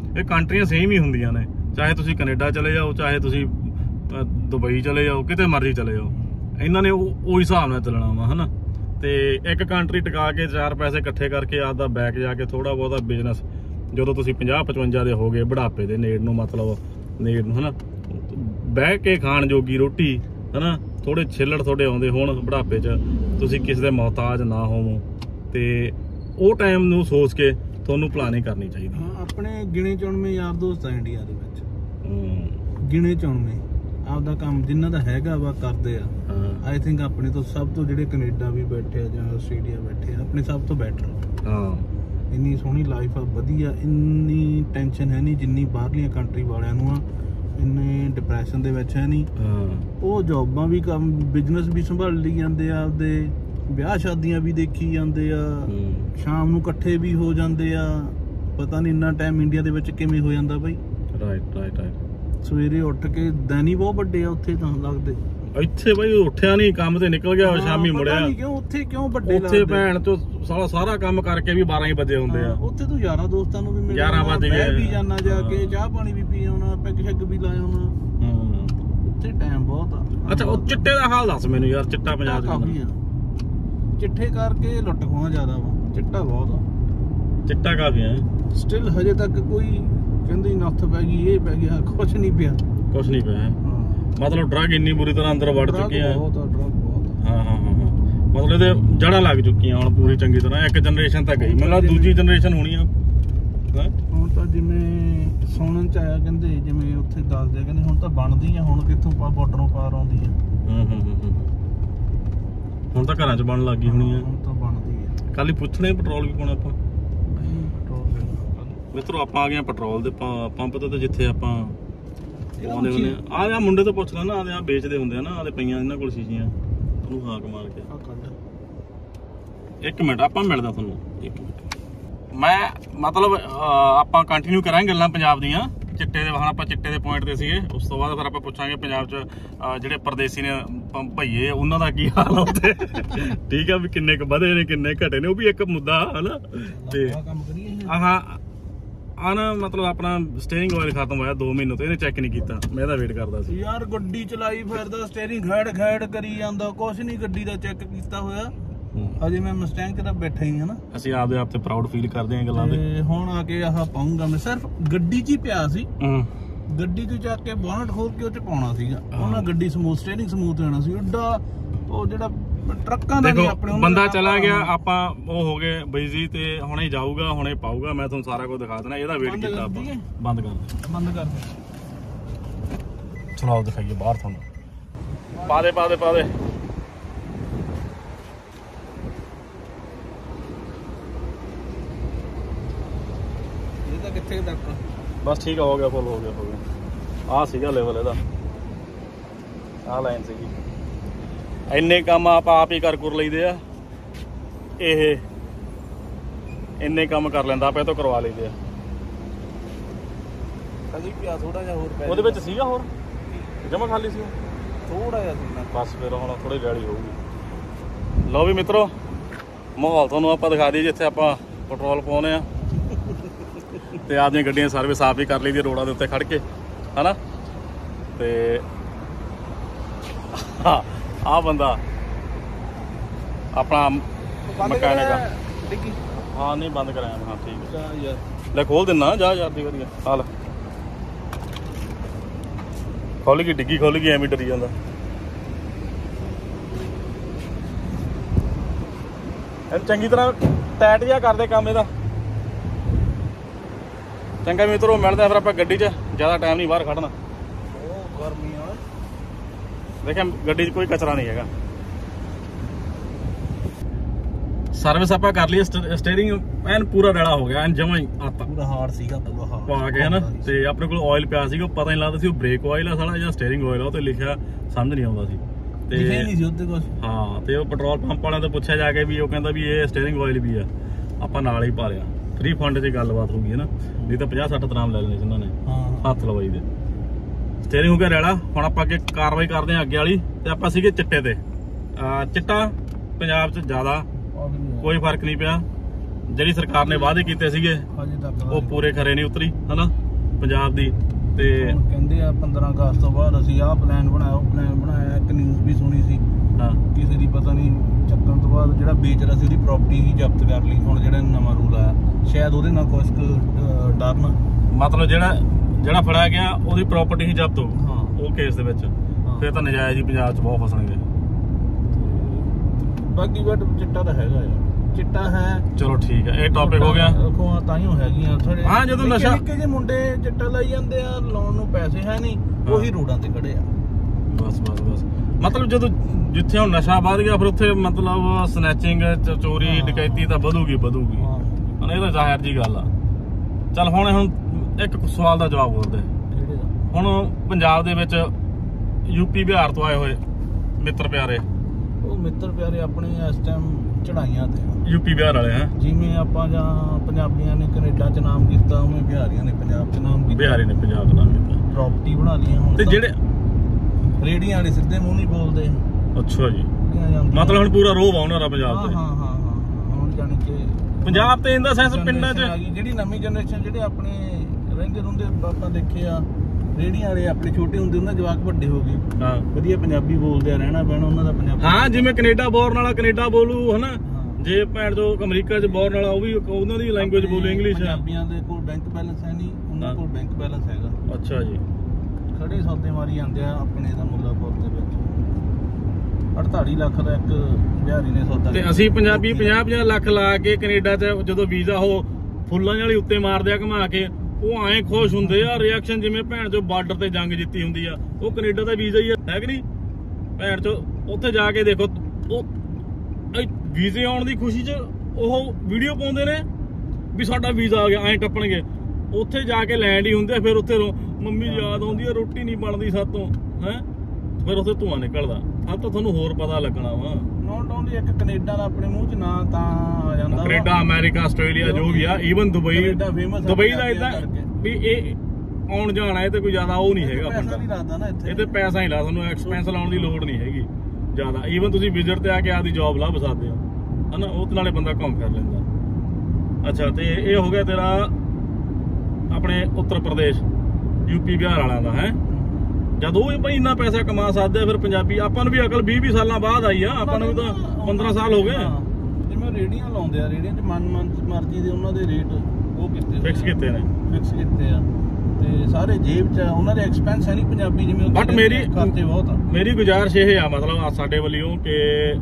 ਇਹ ਕੰਟਰੀਆਂ ਸੇਮ ਹੀ ਹੁੰਦੀਆਂ ਨੇ, ਚਾਹੇ ਤੁਸੀਂ ਕੈਨੇਡਾ ਚਲੇ ਜਾਓ, ਚਾਹੇ ਤੁਸੀਂ ਦੁਬਈ ਚਲੇ ਜਾਓ, ਕਿਤੇ ਮਰਜ਼ੀ ਚਲੇ ਜਾਓ, ਇਹਨਾਂ ਨੇ ਉਹੀ ਹਿਸਾਬ ਨਾਲ ਚੱਲਣਾ ਵਾ ਹਨਾ। ਤੇ ਇੱਕ ਕੰਟਰੀ ਟਿਕਾ ਕੇ 4 ਪੈਸੇ ਇਕੱਠੇ ਕਰਕੇ ਆਪਦਾ ਬੈਕ ਜਾ ਕੇ ਥੋੜਾ ਬਹੁਤਾ ਬਿਜ਼ਨਸ ਜਦੋਂ ਤੁਸੀਂ 50-55 ਦੇ ਹੋ ਗਏ ਬੁਢਾਪੇ ਦੇ ਨੇੜ ਨੂੰ, ਮਤਲਬ ਨੇੜ ਨੂੰ ਹਨਾ, ਬਹਿ ਕੇ ਖਾਣ ਜੋਗੀ ਰੋਟੀ ਹਨਾ, ਥੋੜੇ ਛਿੱਲੜ ਤੁਹਾਡੇ ਆਉਂਦੇ ਹੋਣ ਬੁਢਾਪੇ 'ਚ, ਤੁਸੀਂ ਕਿਸੇ ਦੇ ਮੁਹਤਾਜ ਨਾ ਹੋਵੋ, ਤੇ ਉਹ ਟਾਈਮ ਨੂੰ ਸੋਚ ਕੇ ਤੁਹਾਨੂੰ ਪਲਾਨਿੰਗ ਕਰਨੀ ਚਾਹੀਦੀ। ਹਾਂ, ਆਪਣੇ ਗਿਣੇ ਚੁਣਵੇਂ ਯਾਰ ਦੋਸਤ ਆ ਇੰਡੀਆ ਦੇ ਵਿੱਚ, ਗਿਣੇ ਚੁਣਵੇਂ ਆਪਦਾ ਕੰਮ ਜਿਨ੍ਹਾਂ ਦਾ ਹੈਗਾ ਵਾ ਕਰਦੇ ਆ। ਆਈ ਥਿੰਕ ਆਪਣੇ ਤੋਂ ਸਭ ਤੋਂ ਜਿਹੜੇ ਕੈਨੇਡਾ ਵੀ ਬੈਠੇ ਆ ਜਾਂ ਆਸਟ੍ਰੇਲੀਆ ਬੈਠੇ ਆ, ਆਪਣੇ ਸਭ ਤੋਂ ਬੈਟਰ। ਹਾਂ, ਇੰਨੀ ਸੋਹਣੀ ਲਾਈਫ ਆ, ਵਧੀਆ, ਇੰਨੀ ਟੈਨਸ਼ਨ ਹੈ ਨਹੀਂ ਜਿੰਨੀ ਬਾਹਰਲੀਆਂ ਕੰਟਰੀ ਵਾਲਿਆਂ ਨੂੰ ਆ, ਇੰਨੇ ਡਿਪਰੈਸ਼ਨ ਦੇ ਵਿੱਚ ਹੈ ਨਹੀਂ। ਉਹ ਜੌਬਾਂ ਵੀ ਕੰਮ, ਬਿਜ਼ਨਸ ਵੀ ਸੰਭਾਲ ਲਈ ਜਾਂਦੇ ਆ, ਆਪਦੇ ਵਿਆਹ ਸ਼ਾਦੀਆਂ ਵੀ ਦੇਖੀ ਜਾਂਦੇ ਆ, ਸ਼ਾਮ ਨੂੰ ਇਕੱਠੇ ਵੀ ਹੋ ਜਾਂਦੇ ਆ। ਪਤਾ ਨਹੀਂ ਇੰਨਾ ਟਾਈਮ ਇੰਡੀਆ ਦੇ ਵਿੱਚ ਕਿਵੇਂ ਹੋ ਜਾਂਦਾ ਬਾਈ। ਰਾਈਟ। ਸਵੇਰੇ ਉੱਠ ਕੇ ਦਿਨ ਹੀ ਬਹੁਤ ਵੱਡੇ ਆ ਉੱਥੇ ਤਾਂ ਲੱਗਦੇ। ਇੱਥੇ ਬਾਈ ਉੱਠਿਆ ਨਹੀਂ, ਕੰਮ ਤੇ ਨਿਕਲ ਗਿਆ, ਸ਼ਾਮੀ ਮੁੜਿਆ। ਉੱਥੇ ਕਿਉਂ ਵੱਡੇ ਉੱਥੇ ਭੈਣ ਤੋਂ ਸਾਰਾ ਕੰਮ ਕਰਕੇ ਵੀ 12 ਹੀ ਵਜੇ ਹੁੰਦੇ ਆ। ਉੱਥੇ ਤੂੰ ਯਾਰਾਂ ਦੋਸਤਾਂ ਨੂੰ ਵੀ ਮਿਲ 11 ਵਜ ਗਏ ਵੀ ਜਾਣਾ, ਜਾ ਕੇ ਚਾਹ ਪਾਣੀ ਵੀ ਪੀ ਆਉਣਾ, ਪੈਗ ਸ਼ੈਗ ਵੀ ਲਾ ਆਉਣਾ। ਉੱਥੇ ਟਾਈਮ ਬਹੁਤ ਆ। ਅੱਛਾ, ਉਹ ਚਿੱਟੇ ਦਾ ਹਾਲ ਦੱਸ ਮੈਨੂੰ ਯਾਰ। ਚਿੱਟਾ ਪੰਜਾਬ ਕਾਫੀ ਆ, ਚਿੱਟੇ ਕਰਕੇ ਲੁੱਟ ਖੋਹਾਂ ਜ਼ਿਆਦਾ ਵਾ, ਚਿੱਟਾ ਬਹੁਤ ਆ। ਚਿੱਟਾ ਕਾਫੀ ਆ ਸਟਿਲ ਹਜੇ ਤੱਕ ਕੋਈ ਕਹਿੰਦੀ ਨੱਥ ਪੈ ਗਈ, ਇਹ ਪੈ ਗਿਆ, ਕੁਛ ਨਹੀਂ ਪਿਆ। ਮਤਲਬ ਡਰੱਗ ਇੰਨੀ ਬੁਰੀ ਤਰ੍ਹਾਂ ਅੰਦਰ ਵੜ ਚੁੱਕੀ ਆ। ਬਹੁਤ ਆ, ਡਰੱਗ ਬਹੁਤ ਆ। ਹਾਂ, ਮਤਲਬ ਇਹਦੇ ਜੜ੍ਹਾਂ ਲੱਗ ਚੁੱਕੀਆਂ ਹੁਣ ਪੂਰੀ ਚੰਗੀ ਤਰ੍ਹਾਂ। ਇੱਕ ਜਨਰੇਸ਼ਨ ਤਾਂ ਗਈ, ਮੈਨੂੰ ਦੂਜੀ ਜਨਰੇਸ਼ਨ ਹੋਣੀ ਆ ਹੁਣ ਤਾਂ। ਜਿਵੇਂ ਸੁਣਨ ਚ ਆਇਆ ਕਹਿੰਦੇ, ਜਿਵੇਂ ਉੱਥੇ ਦੱਸਦੇ ਕਹਿੰਦੇ ਹੁਣ ਤਾਂ ਬਣਦੀ ਆ, ਹੁਣ ਕਿੱਥੋਂ ਬਾਰਡਰੋਂ ਪਾਰ ਆਉਂਦੀ ਆ। ਹੁਣ ਤਾਂ ਘਰਾਂ 'ਚ ਬਣਨ ਲੱਗ ਗਈ ਹੋਣੀ ਆ। ਹੁਣ ਤਾਂ ਬਣਦੀ ਆ। ਕੱਲ ਹੀ ਪੁੱਛਣੇ ਪੈਟਰੋਲ ਵੀ ਪਾਉਣਾ ਆਪਾਂ। ਮਿੱਤਰੋ ਆਪਾਂ ਆ ਗਏ ਪੈਟਰੋਲ ਦੇ ਪੰਪ ਤੇ, ਜਿੱਥੇ ਆਪਾਂ ਪਾਉਂਦੇ ਹੁੰਦੇ ਆ। ਆਹ ਮੁੰਡੇ ਤੋਂ ਪੁੱਛ ਲੈਣਾ, ਆਹ ਵੇਚਦੇ ਹੁੰਦੇ ਆ ਨਾ, ਆਹ ਪਈਆਂ ਇਹਨਾਂ ਕੋਲ ਸ਼ੀਸ਼ੀਆਂ, ਉਹਨੂੰ ਹਾਕ ਮਾਰ ਕੇ। ਇੱਕ ਮਿੰਟ, ਆਪਾਂ ਮਿਲਦਾ ਤੁਹਾਨੂੰ। ਇੱਕ ਮਿੰਟ, ਮੈਂ ਮਤਲਬ ਆਪਾਂ ਕੰਟੀਨਿਊ ਕਰਾਂਗੇ ਗੱਲਾਂ ਪੰਜਾਬ ਦੀਆਂ। ਚਿੱਟੇ ਦੇ, ਹੁਣ ਆਪਾਂ ਚਿੱਟੇ ਦੇ ਪੁਆਇੰਟ ਤੇ ਸੀਗੇ। ਉਸ ਤੋਂ ਬਾਅਦ ਫਿਰ ਆਪਾਂ ਪੁੱਛਾਂਗੇ ਪੰਜਾਬ 'ਚ ਜਿਹੜੇ ਪਰਦੇਸੀ ਨੇ ਭਈਏ, ਉਹਨਾਂ ਦਾ ਕੀ ਹਾਲ ਆ ਉੱਥੇ। ਠੀਕ ਆ, ਵੀ ਕਿੰਨੇ ਕੁ ਵਧੇ ਨੇ, ਕਿੰਨੇ ਘਟੇ ਨੇ, ਉਹ ਵੀ ਇੱਕ ਮੁੱਦਾ ਹਨਾ। ਤੇ ਨਾ ਮਤਲਬ ਆਪਣਾ ਸਟੀਅਰਿੰਗ ਆਇਲ ਖਤਮ ਹੋਇਆ 2 ਮਹੀਨੇ ਤੋਂ, ਇਹਨੇ ਚੈੱਕ ਨਹੀਂ ਕੀਤਾ। ਮੈਂ ਇਹਦਾ ਵੇਟ ਕਰਦਾ ਸੀ ਯਾਰ। ਗੱਡੀ ਚਲਾਈ ਫਿਰਦਾ, ਸਟੀਅਰਿੰਗ ਖੈੜ ਕਰੀ ਜਾਂਦਾ, ਕੁਛ ਨਹੀਂ ਗੱਡੀ ਦਾ ਚੈੱਕ ਕੀਤਾ ਹੋਇਆ ਅਜੇ। ਮੈਂ ਮਸਟੈਂਗ ਤੇ ਤਾਂ ਬੈਠਾ ਹੀ ਹਾਂ ਨਾ। ਅਸੀਂ ਆਪਦੇ ਆਪ ਤੇ ਪ੍ਰਾਊਡ ਫੀਲ ਕਰਦੇ ਹਾਂ ਗੱਲਾਂ ਦੇ। ਹੁਣ ਆ ਕੇ ਆਹ ਪਾਉਂਗਾ ਮੈਂ, ਸਿਰਫ ਗੱਡੀ 'ਚ ਹੀ ਪਿਆ ਸੀ। ਗੱਡੀ ਤੋਂ ਚੱਕ ਕੇ ਬੋਨਟ ਖੋਲ ਕੇ ਉਹ 'ਚ ਪਾਉਣਾ ਸੀਗਾ। ਉਹਨਾਂ ਗੱਡੀ ਸਮੂਥ, ਸਟੀਅਰਿੰਗ ਸਮੂਥ ਹੋਣਾ ਸੀ। ਏਡਾ ਉਹ ਜਿਹੜਾ ਟਰੱਕਾਂ ਦਾ ਆਪਣੇ ਬੰਦਾ ਚਲਾ ਗਿਆ, ਆਪਾਂ ਉਹ ਹੋ ਗਏ ਬਿਜ਼ੀ, ਤੇ ਹੁਣੇ ਜਾਊਗਾ, ਹੁਣੇ ਪਾਊਗਾ। ਮੈਂ ਤੁਹਾਨੂੰ ਸਾਰਾ ਕੁਝ ਦਿਖਾ ਦੇਣਾ। ਇਹਦਾ ਵੇਟ ਕੀਤਾ ਆਪਾਂ। ਬੰਦ ਕਰ ਚਲਾਓ, ਦਿਖਾਈਏ ਬਾਹਰ ਤੁਹਾਨੂੰ। ਪਾ ਦੇ ਕਿੱਥੇ ਤੱਕ? ਬਸ ਠੀਕ ਹੋ ਗਿਆ, ਫੁੱਲ ਹੋ ਗਿਆ। ਆਹ ਸੀਗਾ ਲੈਵਲ ਇਹਦਾ, ਆਹ ਲਾਈਨ ਸੀਗੀ। ਇੰਨੇ ਕੰਮ ਆਪਾਂ ਆਪ ਹੀ ਕਰ ਲਈਦੇ ਆ। ਇਹ ਇੰਨੇ ਕੰਮ ਕਰ ਲੈਂਦਾ, ਆਪਾਂ ਇਹ ਤੋਂ ਕਰਵਾ ਲਈਦੇ ਆ। ਕਦੀ ਪਿਆ ਥੋੜਾ ਜਿਹਾ ਹੋਰ ਉਹਦੇ ਵਿੱਚ ਸੀਗਾ, ਹੋਰ ਜਮਾ ਖਾਲੀ ਸੀ ਥੋੜਾ ਜਿਹਾ। ਬਸ ਫਿਰ ਹੁਣ ਥੋੜੀ ਰੈਲੀ ਹੋਊਗੀ। ਲਓ ਵੀ ਮਿੱਤਰੋ, ਮਾਹੌਲ ਤੁਹਾਨੂੰ ਆਪਾਂ ਦਿਖਾ ਦਈਏ ਜਿੱਥੇ ਆਪਾਂ ਪੈਟਰੋਲ ਪਾਉਣੇ ਆ। ਤੇ ਆਪਦੀਆਂ ਗੱਡੀਆਂ ਸਰਵਿਸ ਆਪ ਹੀ ਕਰ ਲਈ ਦੀ ਰੋਡਾਂ ਦੇ ਉੱਤੇ ਖੜ ਕੇ ਹਨਾ। ਤੇ ਆਹ ਬੰਦਾ ਆਪਣਾ ਮਕੈਨਿਕ ਆ। ਹਾਂ, ਨਹੀਂ ਬੰਦ ਕਰਾਇਆ। ਹਾਂ ਠੀਕ ਹੈ, ਲੈ ਖੋਲ ਦਿੰਨਾ। ਜਾ ਯਾਰ ਦੀ ਵਧੀਆ ਹਾਲ। ਖੁੱਲ ਗਈ ਡਿੱਗੀ, ਖੁੱਲ ਗਈ, ਐਵੇਂ ਡਰੀ ਜਾਂਦਾ। ਇਹਨੂੰ ਚੰਗੀ ਤਰ੍ਹਾਂ ਟਾਈਟ ਜਿਹਾ ਕਰਦੇ ਕੰਮ ਇਹਦਾ। ਚੰਗਾ ਮਿੱਤਰੋ, ਮਿਲਦੇ ਫਿਰ ਆਪਾਂ ਗੱਡੀ 'ਚ। ਜ਼ਿਆਦਾ ਟਾਈਮ ਨਹੀਂ ਬਾਹਰ ਖੜਨਾ। ਗਰਮੀ ਆ, ਦੇਖਿਆ ਗੱਡੀ 'ਚ ਕੋਈ ਕਚਰਾ ਨਹੀਂ ਹੈਗਾ। ਸਰਵਿਸ ਆਪਾਂ ਕਰ ਲਈ। ਸਟੀਅਰਿੰਗ ਐਨ ਪੂਰਾ ਰੈਲਾ ਹੋ ਗਿਆ, ਐਨ ਜਮਾ ਹੀ ਆਤਾ ਪੂਰਾ ਹਾਰਡ ਸੀਗਾ ਪਾ ਕੇ ਹਨਾ। ਤੇ ਆਪਣੇ ਕੋਲ ਆਇਲ ਪਿਆ ਸੀਗਾ, ਪਤਾ ਨਹੀਂ ਲੱਗਦਾ ਸੀ ਉਹ ਬ੍ਰੇਕ ਆਇਲ ਆ ਸਾਲਾ ਜਾਂ ਸਟੀਅਰਿੰਗ ਆਇਲ ਆ। ਉਹ ਤੇ ਲਿਖਿਆ ਸਮਝ ਨਹੀਂ ਆਉਂਦਾ ਸੀ। ਹਾਂ, ਤੇ ਉਹ ਪੈਟਰੋਲ ਪੰਪ ਵਾਲਿਆਂ ਤੋਂ ਪੁੱਛਿਆ ਜਾ ਕੇ, ਵੀ ਉਹ ਕਹਿੰਦਾ ਵੀ ਇਹ ਸਟੀਅਰਿੰਗ ਆਇਲ ਵੀ ਆ। ਆਪਾਂ ਨਾਲ ਹੀ ਪਾ ਲਿਆ। ਫ੍ਰੀ ਫੰਡ 'ਚ ਗੱਲਬਾਤ ਹੋ ਗਈ ਹੈ ਨਾ, ਨਹੀਂ ਤਾਂ 50-60 ਦਰਾਮ ਲੈ ਲੈਣੇ ਸੀ ਉਹਨਾਂ ਨੇ ਹੱਥ ਲਵਾਈ ਦੇ। ਸਟੀਅਰਿੰਗ ਹੋ ਗਿਆ ਰੈਲਾ। ਹੁਣ ਆਪਾਂ ਅੱਗੇ ਕਾਰਵਾਈ ਕਰਦੇ ਹਾਂ ਅੱਗੇ ਵਾਲੀ। ਤੇ ਆਪਾਂ ਸੀਗੇ ਚਿੱਟੇ ਤੇ। ਚਿੱਟਾ ਪੰਜਾਬ 'ਚ ਜ਼ਿਆਦਾ ਕੋਈ ਫਰਕ ਨਹੀਂ ਪਿਆ। ਜਿਹੜੀ ਸਰਕਾਰ ਨੇ ਵਾਅਦੇ ਕੀਤੇ ਸੀਗੇ ਉਹ ਪੂਰੇ ਖਰੇ ਨਹੀਂ ਉਤਰੀ ਹਨਾ। ਪੰਜਾਬ ਦੀ। ਤੇ ਕਹਿੰਦੇ ਆ 15 ਅਗਸਤ ਤੋਂ ਬਾਅਦ ਅਸੀਂ ਆਹ ਪਲਾਨ ਬਣਾਇਆ, ਉਹ ਪਲਾਨ ਬਣਾਇਆ। ਇੱਕ ਨਿਊਜ਼ ਵੀ ਸੁਣੀ ਸੀ ਕਿਸੇ ਦੀ, ਪਤਾ ਨਹੀਂ ਚੱਕਣ ਤੋਂ ਬਾਅਦ ਜਿਹੜਾ ਵੇਚਦਾ ਸੀ ਉਹਦੀ ਪ੍ਰਾਪਰਟੀ ਹੀ ਜ਼ਬਤ ਕਰ ਲਈ। ਹੁਣ ਜਿਹੜਾ ਨਵਾਂ ਰੂਲ ਆਇਆ ਸ਼ਾਇਦ ਉਹਦੇ ਨਾਲ ਕੁਛ ਡਰਨ, ਮਤਲਬ ਜਿਹੜਾ ਫੜਿਆ ਗਿਆ ਉਹਦੀ ਪ੍ਰਾਪਰਟੀ ਹੀ ਜ਼ਬਤ ਹੋ ਉਹ ਕੇਸ ਦੇ ਵਿੱਚ। ਫਿਰ ਤਾਂ ਨਜਾਇਜ਼ ਹੀ ਪੰਜਾਬ 'ਚ ਬਹੁਤ ਫਸਣਗੇ। ਬਾਕੀ ਬਟ ਚਿੱਟਾ ਤਾਂ ਹੈਗਾ ਯਾਰ, ਚਿੱਟਾ ਹੈ। ਚਲੋ ਠੀਕ ਹੈ, ਇਹ ਟੌਪਿਕ ਹੋ ਗਿਆ। ਤਾਈਓ ਹੈਗੀਆਂ ਥੋੜੇ। ਹਾਂ, ਜਦੋਂ ਨਸ਼ਾ ਨਿੱਕੇ ਜਿਹੇ ਮੁੰਡੇ ਚਿੱਟਾ ਲਾਈ ਜਾਂਦੇ ਆ, ਲਾਉਣ ਨੂੰ ਪੈਸੇ ਹੈ ਨਹੀਂ, ਉਹੀ ਰੋਡਾਂ ਤੇ ਖੜੇ ਆ। ਬਸ ਮਤਲਬ ਜਦੋਂ ਜਿੱਥੇ ਹੁਣ ਨਸ਼ਾ ਵੱਧ ਗਿਆ ਫਿਰ ਉੱਥੇ ਮਤਲਬ ਸਨੈਚਿੰਗ, ਚੋਰੀ, ਡਕੈਤੀ ਤਾਂ ਵਧੂਗੀ। ਹੁਣ ਇਹ ਤਾਂ ਜ਼ਾਹਿਰ ਜੀ ਗੱਲ ਆ। ਚੱਲ ਹੁਣ ਇੱਕ ਸਵਾਲ ਦਾ ਜਵਾਬ ਹੋਰ ਦੇ। ਹੁਣ ਪੰਜਾਬ ਦੇ ਵਿੱਚ ਯੂਪੀ ਬਿਹਾਰ ਤੋਂ ਆਏ ਹੋਏ ਮਿੱਤਰ ਪਿਆਰੇ, ਉਹ ਮਿੱਤਰ ਪਿਆਰੇ ਆਪਣੇ ਇਸ ਟਾਈਮ ਚੜਾਈਆਂ ਤੇ ਯੂਪੀ ਬਿਹਾਰ ਵਾਲੇ। ਜਿਵੇਂ ਆਪਾਂ ਜਾਂ ਪੰਜਾਬੀਆਂ ਨੇ ਕੈਨੇਡਾ 'ਚ ਨਾਮ ਕੀਤਾ, ਉਵੇਂ ਬਿਹਾਰੀਆਂ ਨੇ ਪੰਜਾਬ 'ਚ ਨਾਮ ਕੀਤਾ। ਬਿਹਾਰੀ ਨੇ ਪੰਜਾਬ 'ਚ ਨਾਮ ਕੀਤਾ, ਪ੍ਰਾਪਰਟੀ ਬਣਾ ਲਈਆਂ ਹੁਣ। ਤੇ ਜਿਹੜੇ ਰੇੜੀਆਂ ਵਾਲੇ ਸਿੱਧੇ ਮੂੰਹ ਨਹੀਂ ਬੋਲਦੇ। ਅੱਛਾ ਜੀ, ਮਤਲਬ ਹੁਣ ਪੂਰਾ ਰੋਹ ਆ ਉਹਨਾਂ ਦਾ ਪੰਜਾਬ ਤੇ। ਹਾਂ ਹੁਣ ਜਾਣੀ ਕਿ ਪੰਜਾਬ ਤੇ ਇਹਦਾ ਸੈਂਸ ਪਿੰਡਾਂ 'ਚ ਜਿਹੜੀ ਨਵੀਂ ਜਨਰੇਸ਼ਨ, ਜਿਹੜੇ ਆਪਣੇ ਰਹਿੰਦੇ ਹੁੰਦੇ ਆਪਾਂ ਦੇਖੇ ਆ, ਰੇੜੀਆਂ ਵਾਲੇ ਆਪਣੇ ਛੋਟੇ ਹੁੰਦੇ ਉਹਨਾਂ ਜਵਾਕ ਵੱਡੇ ਹੋ ਗਏ। ਵਧੀਆ ਪੰਜਾਬੀ ਬੋਲਦੇ ਆ, ਰਹਿਣਾ ਪੈਣਾ ਉਹਨਾਂ ਦਾ ਪੰਜਾਬੀ। ਹਾਂ, ਜਿਵੇਂ ਕੈਨੇਡਾ ਬੋਰਨ ਵਾਲਾ ਕੈਨੇਡਾ ਬੋਲੂ ਹਨਾ, ਜੇ ਭੈਣ ਜੋ ਅਮਰੀਕਾ 'ਚ ਬੋਰਨ ਵਾਲਾ ਉਹ ਵੀ ਉਹਨਾਂ ਦੀ ਲੈਂਗੁਏਜ ਬੋਲੂ ਇੰਗਲਿਸ਼। ਪੰਜਾਬੀਆਂ ਦੇ ਕੋਲ ਬੈਂਕ ਬੈਲੈਂਸ ਹੈ ਨਹੀਂ, ਉਹਨਾਂ ਕੋਲ ਬੈਂਕ ਬੈਲੈਂਸ ਹੈਗਾ। ਅੱਛਾ ਜੀ, ਖੜੇ ਸੌਦੇ ਮਾਰੀ ਜਾਂਦੇ ਆ ਆਪਣੇ ਦਾ ਮੁੱਲਾਪੁਰ ਦੇ ਵਿੱਚ। 48 ਲੱਖ ਦਾ ਇੱਕ ਬਿਹਾਰੀ ਨੇ ਸੌਦਾ। ਤੇ ਅਸੀਂ ਪੰਜਾਬੀ 50-50 ਲੱਖ ਲਾ ਕੇ ਕੈਨੇਡਾ 'ਚ ਜਦੋਂ ਵੀਜ਼ਾ ਉਹ ਫੁੱਲਾਂ ਵਾਲੀ ਉੱਤੇ ਮਾਰਦੇ ਆ ਘੁਮਾ ਕੇ, ਉਹ ਐਂ ਖੁਸ਼ ਹੁੰਦੇ ਆ। ਰਿਐਕਸ਼ਨ ਜਿਵੇਂ ਭੈਣ ਚੋ ਬਾਰਡਰ ਤੇ ਜੰਗ ਜਿੱਤੀ ਹੁੰਦੀ ਆ। ਉਹ ਕੈਨੇਡਾ ਦਾ ਵੀਜ਼ਾ ਹੀ ਹੈ ਕਿ ਨਹੀਂ ਭੈਣ ਚੋ। ਉੱਥੇ ਜਾ ਕੇ ਦੇਖੋ, ਉਹ ਵੀਜ਼ੇ ਆਉਣ ਦੀ ਖੁਸ਼ੀ 'ਚ ਉਹ ਵੀਡੀਓ ਪਾਉਂਦੇ ਨੇ ਵੀ ਸਾਡਾ ਵੀਜ਼ਾ ਆ ਗਿਆ, ਐਂ ਟੱਪਣਗੇ। ਉੱਥੇ ਜਾ ਕੇ ਲੈਂਡ ਹੀ ਹੁੰਦੇ, ਫਿਰ ਉੱਥੇ ਮੰਮੀ ਯਾਦ ਆਉਂਦੀ ਆ, ਰੋਟੀ ਨਹੀਂ ਬਣਦੀ ਸਾਤੋਂ ਹੈ, ਫਿਰ ਉੱਥੇ ਧੂਆਂ ਨਿਕਲਦਾ। ਆ ਤਾਂ ਤੁਹਾਨੂੰ ਹੋਰ ਪਤਾ ਲੱਗਣਾ ਵਾ। ਨੋਟ ਓਨਲੀ ਇੱਕ ਕੈਨੇਡਾ ਦਾ ਆਪਣੇ ਮੂੰਹ 'ਚ ਨਾਂ ਤਾਂ ਆ ਜਾਂਦਾ, ਕੈਨੇਡਾ, ਅਮਰੀਕਾ, ਆਸਟ੍ਰੇਲੀਆ ਜੋ ਵੀ ਆ, ਈਵਨ ਦੁਬਈ ਦਾ ਇਦਾਂ ਵੀ ਇਹ ਆਉਣ ਜਾਣਾ ਇਹ ਤੇ ਕੋਈ ਜ਼ਿਆਦਾ ਉਹ ਨਹੀਂ ਹੈਗਾ ਬੰਦਾ। ਇਹ ਤੇ ਪੈਸਾ ਹੀ ਲਾ, ਤੁਹਾਨੂੰ ਐਕਸਪੈਂਸ ਲਾਉਣ ਦੀ ਲੋੜ ਨਹੀਂ ਹੈਗੀ ਜ਼ਿਆਦਾ। ਈਵਨ ਤੁਸੀਂ ਵਿਜ਼ਿਟ ਤੇ ਆ ਕੇ ਆਪਦੀ ਜੌਬ ਲੱਭ ਸਕਦੇ ਹੋ ਹਨਾ, ਉਹਦੇ ਨਾਲੇ ਬੰਦਾ ਘੁੰਮ ਫਿਰ ਲੈਂਦਾ। ਅੱਛਾ, ਤੇ ਇਹ ਹੋ ਗਿਆ ਤੇਰਾ ਆਪਣੇ ਉੱਤਰ ਪ੍ਰਦੇਸ਼ ਯੂਪੀ ਬਿਹਾਰ ਵਾਲਿਆਂ ਦਾ ਹੈ। ਜਦੋਂ ਵੀ ਭਾਈ ਇੰਨਾ ਪੈਸਾ ਕਮਾ ਸਕਦੇ ਆ, ਫਿਰ ਪੰਜਾਬੀ ਆਪਾਂ ਨੂੰ ਵੀ ਅਕਲ 20-20 ਸਾਲਾਂ ਬਾਅਦ ਆਈ ਆ। ਆਪਾਂ ਨੂੰ ਵੀ ਤਾਂ 15 ਸਾਲ ਹੋ ਗਏ। ਜਿਵੇਂ ਰੇੜੀਆਂ ਲਾਉਂਦੇ ਆ, ਰੇੜੀਆਂ 'ਚ ਮਨ ਮਰਜ਼ੀ ਦੇ ਉਹਨਾਂ ਦੇ ਰੇਟ ਉਹ ਫਿਕਸ ਕੀਤੇ ਨੇ ਆ, ਤੇ ਸਾਰੇ ਜੇਬ 'ਚ ਉਹਨਾਂ ਦੇ ਐਕਸਪੈਂਸ ਹੈ ਨਹੀਂ ਪੰਜਾਬੀ ਜਿਵੇਂ। ਬਟ ਖਰਚੇ ਬਹੁਤ ਆ। ਮੇਰੀ ਗੁਜ਼ਾਰਿਸ਼ ਇਹ ਆ ਮਤਲਬ ਸਾਡੇ ਵੱਲੋਂ ਕਿ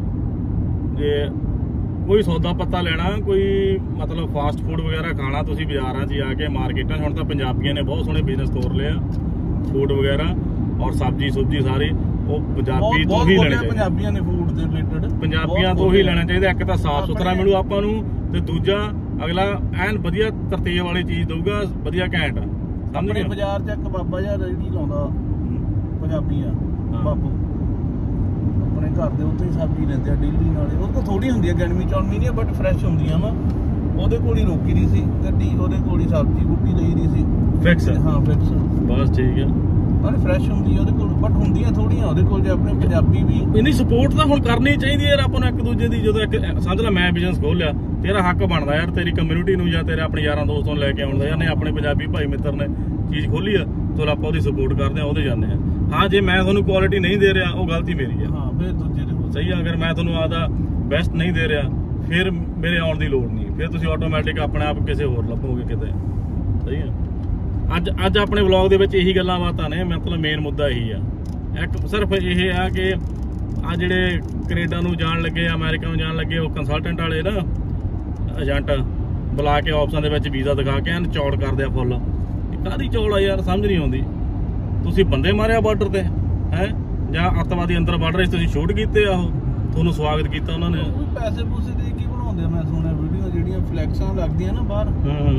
ਜੇ ਕੋਈ ਸੌਦਾ ਪੱਤਾ ਲੈਣਾ, ਕੋਈ ਮਤਲਬ ਫਾਸਟ ਫੂਡ ਵਗੈਰਾ ਖਾਣਾ, ਤੁਸੀਂ ਬਾਜ਼ਾਰਾਂ 'ਚ ਆ ਕੇ ਮਾਰਕੀਟਾਂ 'ਚ, ਹੁਣ ਤਾਂ ਪੰਜਾਬੀਆਂ ਨੇ ਬਹੁਤ ਸੋਹਣੇ ਬਿਜ਼ਨਸ ਤੋਰ ਲਿਆ ਫੂਡ ਵਗੈਰਾ ਔਰ ਸਬਜ਼ੀ ਸੁਬਜੀ ਸਾਰੇ ਉਹ ਪੰਜਾਬੀ ਤੋਂ ਹੀ ਲੈਣੇ ਚਾਹੀਦੇ। ਪੰਜਾਬੀਆਂ ਨੇ ਫੂਡ ਦੇ ਰਿਲੇਟਡ ਪੰਜਾਬੀਆਂ ਤੋਂ ਹੀ ਲੈਣਾ ਚਾਹੀਦਾ। ਇੱਕ ਤਾਂ ਸਾਫ਼ ਸੁਥਰਾ ਮਿਲੂ ਆਪਾਂ ਨੂੰ, ਤੇ ਦੂਜਾ ਅਗਲਾ ਐਨ ਵਧੀਆ ਤਰਤੀਬ ਵਾਲੀ ਚੀਜ਼ ਦਊਗਾ, ਵਧੀਆ ਘੈਂਟ। ਆਪਣੇ ਬਾਜ਼ਾਰ 'ਚ ਇੱਕ ਬਾਬਾ ਜਿਹਾ ਰੇਹੜੀ ਲਾਉਂਦਾ ਪੰਜਾਬੀ ਆ, ਬਾਬੂ ਆਪਣੇ ਘਰ ਦੇ ਉੱਤੇ ਹੀ ਸਬਜ਼ੀ ਲੈਂਦੇ ਆ ਡੇਲੀ। ਨਾਲੇ ਉਹ ਤਾਂ ਥੋੜੀ ਹੁੰਦੀ ਆ, ਗਰਮੀ ਚੌਲਮੀ ਨਹੀਂ, ਬਟ ਫਰੈਸ਼ ਹੁੰਦੀਆਂ ਵਾ। ਉਹਦੇ ਕੋਲ ਹੀ ਰੋਕੀ ਦੀ ਸੀ ਗੱਡੀ, ਉਹਦੇ ਕੋਲ ਹੀ ਸਬਜ਼ੀ ਬੂਟੀ ਲਈ ਦੀ ਸੀ ਫਿਕਸ। ਹਾਂ ਫਿਕਸ, ਬਸ ਠੀਕ ਆ। ਨਾਲੇ ਫਰੈਸ਼ ਹੁੰਦੀ ਆ ਉਹਦੇ ਕੋਲ, ਬਟ ਹੁੰਦੀਆਂ ਥੋੜੀਆਂ ਉਹਦੇ ਕੋਲ। ਜੇ ਆਪਣੇ ਪੰਜਾਬੀ ਵੀ ਇੰਨੀ ਸਪੋਰਟ ਤਾਂ ਹੁਣ ਕਰਨੀ ਚਾਹੀਦੀ ਯਾਰ ਆਪਾਂ ਨੂੰ ਇੱਕ ਦੂਜੇ ਦੀ। ਜਦੋਂ ਇੱਕ ਸਮਝ ਲੈ ਮੈਂ ਬਿਜ਼ਨਸ ਖੋਲ ਲਿਆ, ਤੇਰਾ ਹੱਕ ਬਣਦਾ ਯਾਰ ਤੇਰੀ ਕਮਿਊਨਿਟੀ ਨੂੰ ਜਾਂ ਤੇਰੇ ਆਪਣੇ ਯਾਰਾਂ ਦੋਸਤਾਂ ਨੂੰ ਲੈ ਕੇ ਆਉਣ ਦਾ। ਯਾਰ ਨੇ ਆਪਣੇ ਪੰਜਾਬੀ ਭਾਈ ਮਿੱਤਰ ਨੇ ਚੀਜ਼ ਖੋਲੀ ਆ, ਤਾਂ ਆਪਾਂ ਉਹਦੀ ਸਪੋਰਟ ਕਰਦੇ ਆ, ਉਹਦੇ ਜਾਂਦੇ ਆ। ਹਾਂ, ਜੇ ਮੈਂ ਤੁਹਾਨੂੰ ਕੁਆਲਿਟੀ ਨਹੀਂ ਦੇ ਰਿਹਾ ਉਹ ਗਲਤੀ ਮੇਰੀ ਆ। ਹਾਂ, ਫਿਰ ਦੂਜੇ ਦੇ ਸਹੀ ਆ। ਅਗਰ ਮੈਂ ਤੁਹਾਨੂੰ ਆਦਾ ਬੈਸਟ ਨਹੀਂ ਦੇ ਰਿਹਾ, ਫਿਰ ਮੇਰੇ ਆਉਣ ਦੀ ਲੋੜ ਨਹੀਂ, ਫਿਰ ਤੁਸੀਂ ਆਟੋਮੈਟਿਕ ਆਪਣੇ ਆਪ ਕਿਸੇ ਹੋਰ ਲੱਭੋਗੇ ਕਿਤੇ। ਸਹੀ ਆ। ਅੱਜ ਆਪਣੇ ਵਲੌਗ ਦੇ ਵਿੱਚ ਇਹੀ ਗੱਲਾਂ ਬਾਤਾਂ ਨੇ, ਮਤਲਬ ਮੇਨ ਮੁੱਦਾ ਇਹੀ ਆ। ਇੱਕ ਸਿਰਫ ਇਹ ਆ ਕਿ ਆ ਜਿਹੜੇ ਕੈਨੇਡਾ ਨੂੰ ਜਾਣ ਲੱਗੇ, ਅਮਰੀਕਾ ਨੂੰ ਜਾਣ ਲੱਗੇ, ਉਹ ਕੰਸਲਟੈਂਟ ਵਾਲੇ ਨਾ ਏਜੰਟ ਬੁਲਾ ਕੇ ਆਪਸ਼ਨ ਦੇ ਵਿੱਚ ਵੀਜ਼ਾ ਦਿਖਾ ਕੇ ਐਨ ਚੌੜ ਕਰਦੇ ਆ ਫੁੱਲ। ਕਾਹਦੀ ਚੌੜ ਆ ਯਾਰ, ਸਮਝ ਨਹੀਂ ਆਉਂਦੀ। ਤੁਸੀਂ ਬੰਦੇ ਮਾਰਿਆ ਬਾਰਡਰ ਤੇ ਹੈ, ਜਾਂ ਅੱਤਵਾਦੀ ਅੰਦਰ ਬਾਰਡਰ 'ਚ ਤੁਸੀਂ ਸ਼ੂਟ ਕੀਤੇ ਆ, ਉਹ ਤੁਹਾਨੂੰ ਸਵਾਗਤ ਕੀਤਾ ਉਹਨਾਂ ਨੇ। ਪੈਸੇ ਪੂਸੇ ਦੇ ਕੇ ਬਣਾਉਂਦੇ ਆ, ਮੈਂ ਸੁਣਿਆ ਵੀਡੀਓ ਜਿਹੜੀਆਂ ਫਲੈਕਸਾਂ ਲੱਗਦੀਆਂ ਨਾ ਬਾਹਰ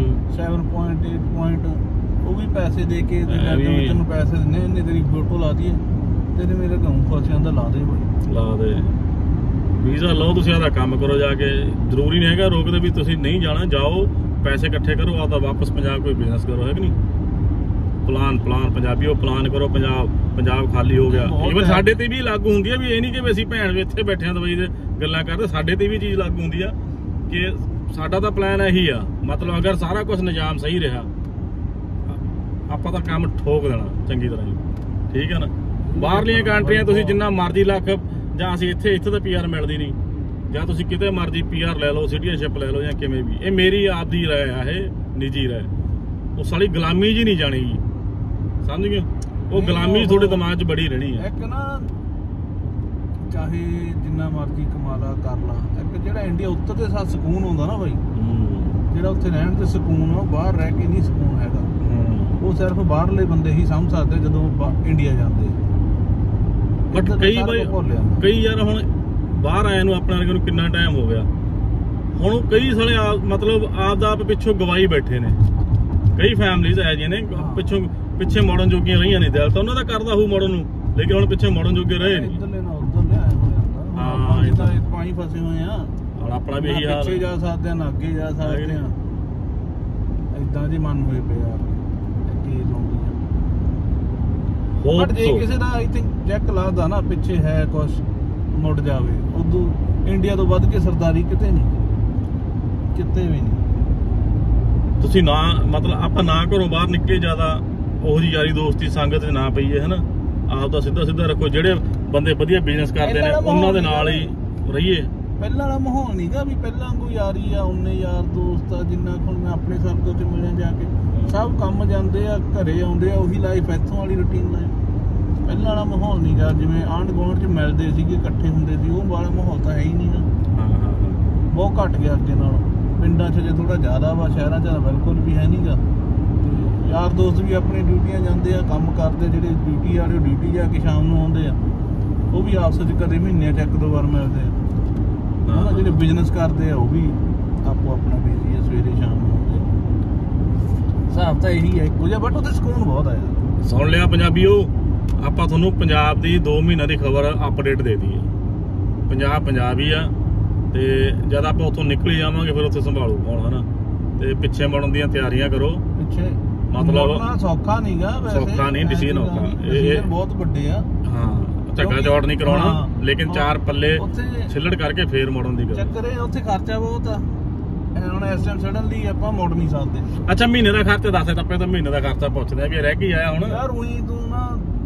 7.8 ਪੁਆਇੰਟ, ਉਹ ਵੀ ਪੈਸੇ ਦੇ ਕੇ ਤੈਨੂੰ ਪੈਸੇ ਦਿੰਦੇ, ਇੰਨੇ ਤੇਰੀ ਫੋਟੋ ਲਾ ਦਈਏ, ਤੇਰੇ ਮੇਰੇ ਗਾਉਂ ਫਸਿਆਂ ਦਾ ਲਾ ਦੇ ਬਈ, ਲਾ ਦੇ ਵੀਜ਼ਾ ਲਓ, ਤੁਸੀਂ ਆਦਾ ਕੰਮ ਕਰੋ ਜਾ ਕੇ। ਜ਼ਰੂਰੀ ਨਹੀਂ ਹੈਗਾ ਰੋਕਦੇ ਵੀ ਤੁਸੀਂ ਨਹੀਂ ਜਾਣਾ, ਜਾਓ ਪੈਸੇ ਇਕੱਠੇ ਕਰੋ, ਆਦਾ ਵਾਪਸ ਪੰਜਾਬ ਕੋਈ ਬਿਜ਼ਨਸ ਕਰੋ, ਹੈ ਕਿ ਨਹੀਂ। ਪਲਾਨ ਪੰਜਾਬੀਓ ਪਲਾਨ ਕਰੋ। ਪੰਜਾਬ ਖਾਲੀ ਹੋ ਗਿਆ। ਈਵਨ ਸਾਡੇ ਤੇ ਵੀ ਲਾਗੂ ਹੁੰਦੀ ਆ ਵੀ ਇਹ ਨਹੀਂ ਕਿ ਅਸੀਂ ਭੈਣ ਇੱਥੇ ਬੈਠੇ ਆ ਦੁਬਈ ਦੇ ਗੱਲਾਂ ਕਰਦੇ, ਸਾਡੇ ਤੇ ਵੀ ਚੀਜ਼ ਲਾਗੂ ਹੁੰਦੀ ਆ ਕਿ ਸਾਡਾ ਤਾਂ ਪਲਾਨ ਇਹੀ ਆ। ਮਤਲਬ ਅਗਰ ਸਾਰਾ ਕੁਝ ਨਿਜ਼ਾਮ ਸਹੀ ਰਿਹਾ, ਆਪਾਂ ਤਾਂ ਕੰਮ ਠੋਕ ਦੇਣਾ ਚੰਗੀ ਤਰ੍ਹਾਂ ਜੀ, ਠੀਕ ਹੈ ਨਾ। ਬਾਹਰਲੀਆਂ ਕੰਟਰੀਆਂ ਤੁਸੀਂ ਜਿੰਨਾ ਮਰਜ਼ੀ ਲੱਖ, ਜਾਂ ਅਸੀਂ ਇੱਥੇ ਤਾਂ PR ਮਿਲਦੀ ਨਹੀਂ, ਜਾਂ ਤੁਸੀਂ ਕਿਤੇ ਮਰਜ਼ੀ PR ਲੈ ਲਓ, ਸਿਟੀਜ਼ਨਸ਼ਿਪ ਲੈ ਲਓ, ਜਾਂ ਕਿਵੇਂ ਵੀ। ਇਹ ਮੇਰੀ ਆਪਦੀ ਰਾਏ ਆ, ਇਹ ਨਿੱਜੀ ਰਾਏ। ਉਹ ਸਾਲੀ ਗੁਲਾਮੀ ਜੀ ਨਹੀਂ ਜਾਣੀ, ਸਮਝ ਗਏ? ਉਹ ਗੁਲਾਮੀ ਤੁਹਾਡੇ ਦਿਮਾਗ 'ਚ ਬੜੀ ਰਹਿਣੀ ਹੈ। ਇੱਕ ਨਾ ਚਾਹੇ ਜਿੰਨਾ ਮਰਜ਼ੀ ਕਮਾ ਲਾ ਕਰ ਲਾ, ਇੱਕ ਜਿਹੜਾ ਇੰਡੀਆ ਉੱਤਰ ਦੇ ਸਾਥ ਸਕੂਨ ਹੁੰਦਾ ਨਾ ਬਾਈ, ਜਿਹੜਾ ਉੱਥੇ ਰਹਿਣ ਤੇ ਸਕੂਨ ਆ, ਉਹ ਬਾਹਰ ਰਹਿ ਕੇ ਨਹੀਂ ਸਕੂਨ ਹੈਗਾ। ਉਹ ਸਿਰਫ ਬਾਹਰਲੇ ਬੰਦੇ ਹੀ ਸਮਝ ਸਕਦੇ ਜਦੋਂ ਇੰਡੀਆ ਜਾਂਦੇ। ਬਟ ਕਈ ਯਾਰ ਹੁਣ ਬਾਹਰ ਆਇਆ ਨੂੰ ਆਪਣੇ ਵਰਗੇ ਨੂੰ ਕਿੰਨਾ ਟਾਈਮ ਹੋ ਗਿਆ, ਹੁਣ ਉਹ ਕਈ ਸਾਲੇ ਮਤਲਬ ਆਪ ਦਾ ਆਪ ਪਿੱਛੋਂ ਗਵਾਈ ਬੈਠੇ ਨੇ। ਕਈ ਫੈਮਲੀਜ਼ ਇਹੋ ਜਿਹੀਆਂ ਨੇ ਪਿੱਛੇ ਮੋੜਨ ਜੋਗੀਆਂ ਰਹੀਆਂ ਨੇ। ਦਿਲ ਤਾਂ ਉਹਨਾਂ ਦਾ ਕਰਦਾ ਹੋਊ ਮੋੜਨ ਨੂੰ, ਲੇਕਿਨ ਹੁਣ ਪਿੱਛੇ ਮੋੜਨ ਜੋਗੇ ਰਹੇ ਨਹੀਂ। ਹਾਂ ਇਹ ਤਾਂ ਪਾਣੀ ਫਸੇ ਹੋਏ ਆ। ਹੁਣ ਆਪਣਾ ਵੀ ਇਹੀ ਹਾਲ, ਪਿੱਛੇ ਜਾ ਸਕਦੇ ਆ ਨਾ ਅੱਗੇ ਜਾ ਸਕਦੇ ਆ, ਏਦਾਂ ਦੇ ਮਨ ਹੋਏ ਪਏ ਆ ਕੀ ਲਾਉਂਦੀਆਂ। ਬਟ ਜੇ ਕਿਸੇ ਦਾ ਆਈ ਥਿੰਕ ਚੈੱਕ ਲੱਗਦਾ ਨਾ ਪਿੱਛੇ ਹੈ ਕੁਛ, ਮੁੜ ਜਾਵੇ। ਉਦੋਂ ਇੰਡੀਆ ਤੋਂ ਵੱਧ ਕੇ ਸਰਦਾਰੀ ਕਿਤੇ ਨਹੀਂ, ਕਿਤੇ ਵੀ ਨਹੀਂ। ਤੁਸੀਂ ਨਾ ਮਤਲਬ ਆਪਾਂ ਨਾ ਘਰੋਂ ਬਾਹਰ ਨਿਕਲੇ, ਜ਼ਿਆਦਾ ਉਹੋ ਜਿਹੀ ਯਾਰੀ ਦੋਸਤੀ ਸੰਗਤ ਚ ਨਾ ਪਈਏ, ਹਨਾ। ਆਪ ਦਾ ਸਿੱਧਾ ਰੱਖੋ। ਜਿਹੜੇ ਬੰਦੇ ਵਧੀਆ ਬਿਜ਼ਨਸ ਕਰਦੇ ਨੇ ਉਹਨਾਂ ਦੇ ਨਾਲ ਹੀ ਰਹੀਏ। ਪਹਿਲਾਂ ਵਾਲਾ ਮਾਹੌਲ ਨਹੀਂਗਾ ਵੀ ਪਹਿਲਾਂ ਕੋਈ ਯਾਰੀ ਆ, ਉਹਨੇ ਯਾਰ ਦੋਸਤ ਆ ਜਿੰਨਾ ਕੋਲ ਮੈਂ ਆਪਣੇ ਸਰਕਲ ਚ ਮਿਲਿਆ ਜਾ ਕੇ, ਸਭ ਕੰਮ ਜਾਂਦੇ ਆ, ਘਰੇ ਆਉਂਦੇ ਆ, ਉਹੀ ਲਾਈਫ ਇੱਥੋਂ ਵਾਲੀ ਰੂਟੀਨ ਲਾਈਫ। ਪਹਿਲਾਂ ਵਾਲਾ ਮਾਹੌਲ ਨਹੀਂਗਾ, ਜਿਵੇਂ ਆਂਢ ਗੁਆਂਢ ਚ ਮਿਲਦੇ ਸੀਗੇ, ਇਕੱਠੇ ਹੁੰਦੇ ਸੀ, ਉਹ ਵਾਲਾ ਮਾਹੌਲ ਤਾਂ ਹੈ ਹੀ ਨਹੀਂਗਾ। ਬਹੁਤ ਘੱਟ ਗਿਆ ਅੱਗੇ ਨਾਲੋਂ। ਪਿੰਡਾਂ 'ਚ ਜੇ ਥੋੜਾ ਜ਼ਿਆਦਾ ਵਾ, ਸ਼ਹਿਰਾਂ 'ਚ ਤਾਂ ਬਿਲਕੁਲ ਵੀ ਹੈ ਨਹੀਂਗਾ। ਤੇ ਯਾਰ ਦੋਸਤ ਵੀ ਆਪਣੀ ਡਿਊਟੀਆਂ ਜਾਂਦੇ ਆ, ਕੰਮ ਕਰਦੇ, ਜਿਹੜੇ ਡਿਊਟੀ ਵਾਲੇ ਡਿਊਟੀ ਜਾ ਕੇ ਸ਼ਾਮ ਨੂੰ ਆਉਂਦੇ ਆ, ਉਹ ਵੀ ਆਪਸ 'ਚ ਕਦੇ ਮਹੀਨੇ 'ਚ 1-2 ਵਾਰ ਮਿਲਦੇ ਆ। ਜਿਹੜੇ ਬਿਜ਼ਨਸ ਕਰਦੇ ਆ ਉਹ ਵੀ ਆਪੋ ਆਪਣਾ ਬਿਜ਼ੀ ਆ, ਸਵੇਰੇ ਸ਼ਾਮ ਨੂੰ ਆਉਂਦੇ ਆ। ਹਿਸਾਬ ਤਾਂ ਇਹੀ ਹੈ ਇੱਕੋ ਜਿਹਾ, ਬਟ ਉੱਥੇ ਸਕੂਨ ਬਹੁਤ ਆ ਯਾਰ। ਸੁਣ ਲਿਆ ਪੰਜਾਬੀਓ, ਆਪਾਂ ਤੁਹਾਨੂੰ ਪੰਜਾਬ ਦੀ 2 ਮਹੀਨਿਆਂ ਦੀ ਖਬਰ ਅਪਡੇਟ ਦੇ ਦਈਏ। ਪੰਜਾਬ ਹੀ ਆ, ਤੇ ਜਦ ਆਪਾਂ ਉੱਥੋਂ ਨਿਕਲ ਜਾਵਾਂਗੇ ਫਿਰ ਉੱਥੇ ਸੰਭਾਲੂ ਕੌਣ, ਹਨਾ। ਤੇ ਪਿੱਛੇ ਮੁੜਨ ਦੀਆਂ ਤਿਆਰੀਆਂ ਕਰੋ। ਪਿੱਛੇ ਮਤਲਬ ਸੌਖਾ ਨਹੀਂਗਾ, ਸੌਖਾ ਨਹੀਂ, ਡਿਸੀਜਨ ਔਖਾ। ਇਹ ਬਹੁਤ ਵੱਡੇ ਆ। ਹਾਂ, ਝੱਗਾ ਚੌੜ ਨਹੀਂ ਕਰਾਉਣਾ, ਲੇਕਿਨ 4 ਪੱਲੇ ਛਿੱਲੜ ਕਰਕੇ ਫੇਰ ਮੁੜਨ ਦੀ ਗੱਲ। ਚੱਕਰ ਇਹ ਉੱਥੇ ਖਰਚਾ ਬਹੁਤ ਆ। ਹੁਣ ਇਸ ਟਾਈਮ ਸਡਨਲੀ ਆਪਾਂ ਮੁੜ ਨਹੀਂ ਸਕਦੇ। ਅੱਛਾ, ਮਹੀਨੇ ਦਾ ਖਰਚਾ ਦੱਸ ਟੱਪੇ ਤਾਂ ਮਹੀਨੇ ਦਾ ਖਰਚਾ ਪੁੱਛਦੇ ਆ ਵੀ ਰਹਿ ਕੀ ਆਇਆ ਹੁਣ ਯਾਰ। ਉਹੀ ਤੂੰ ਨਾ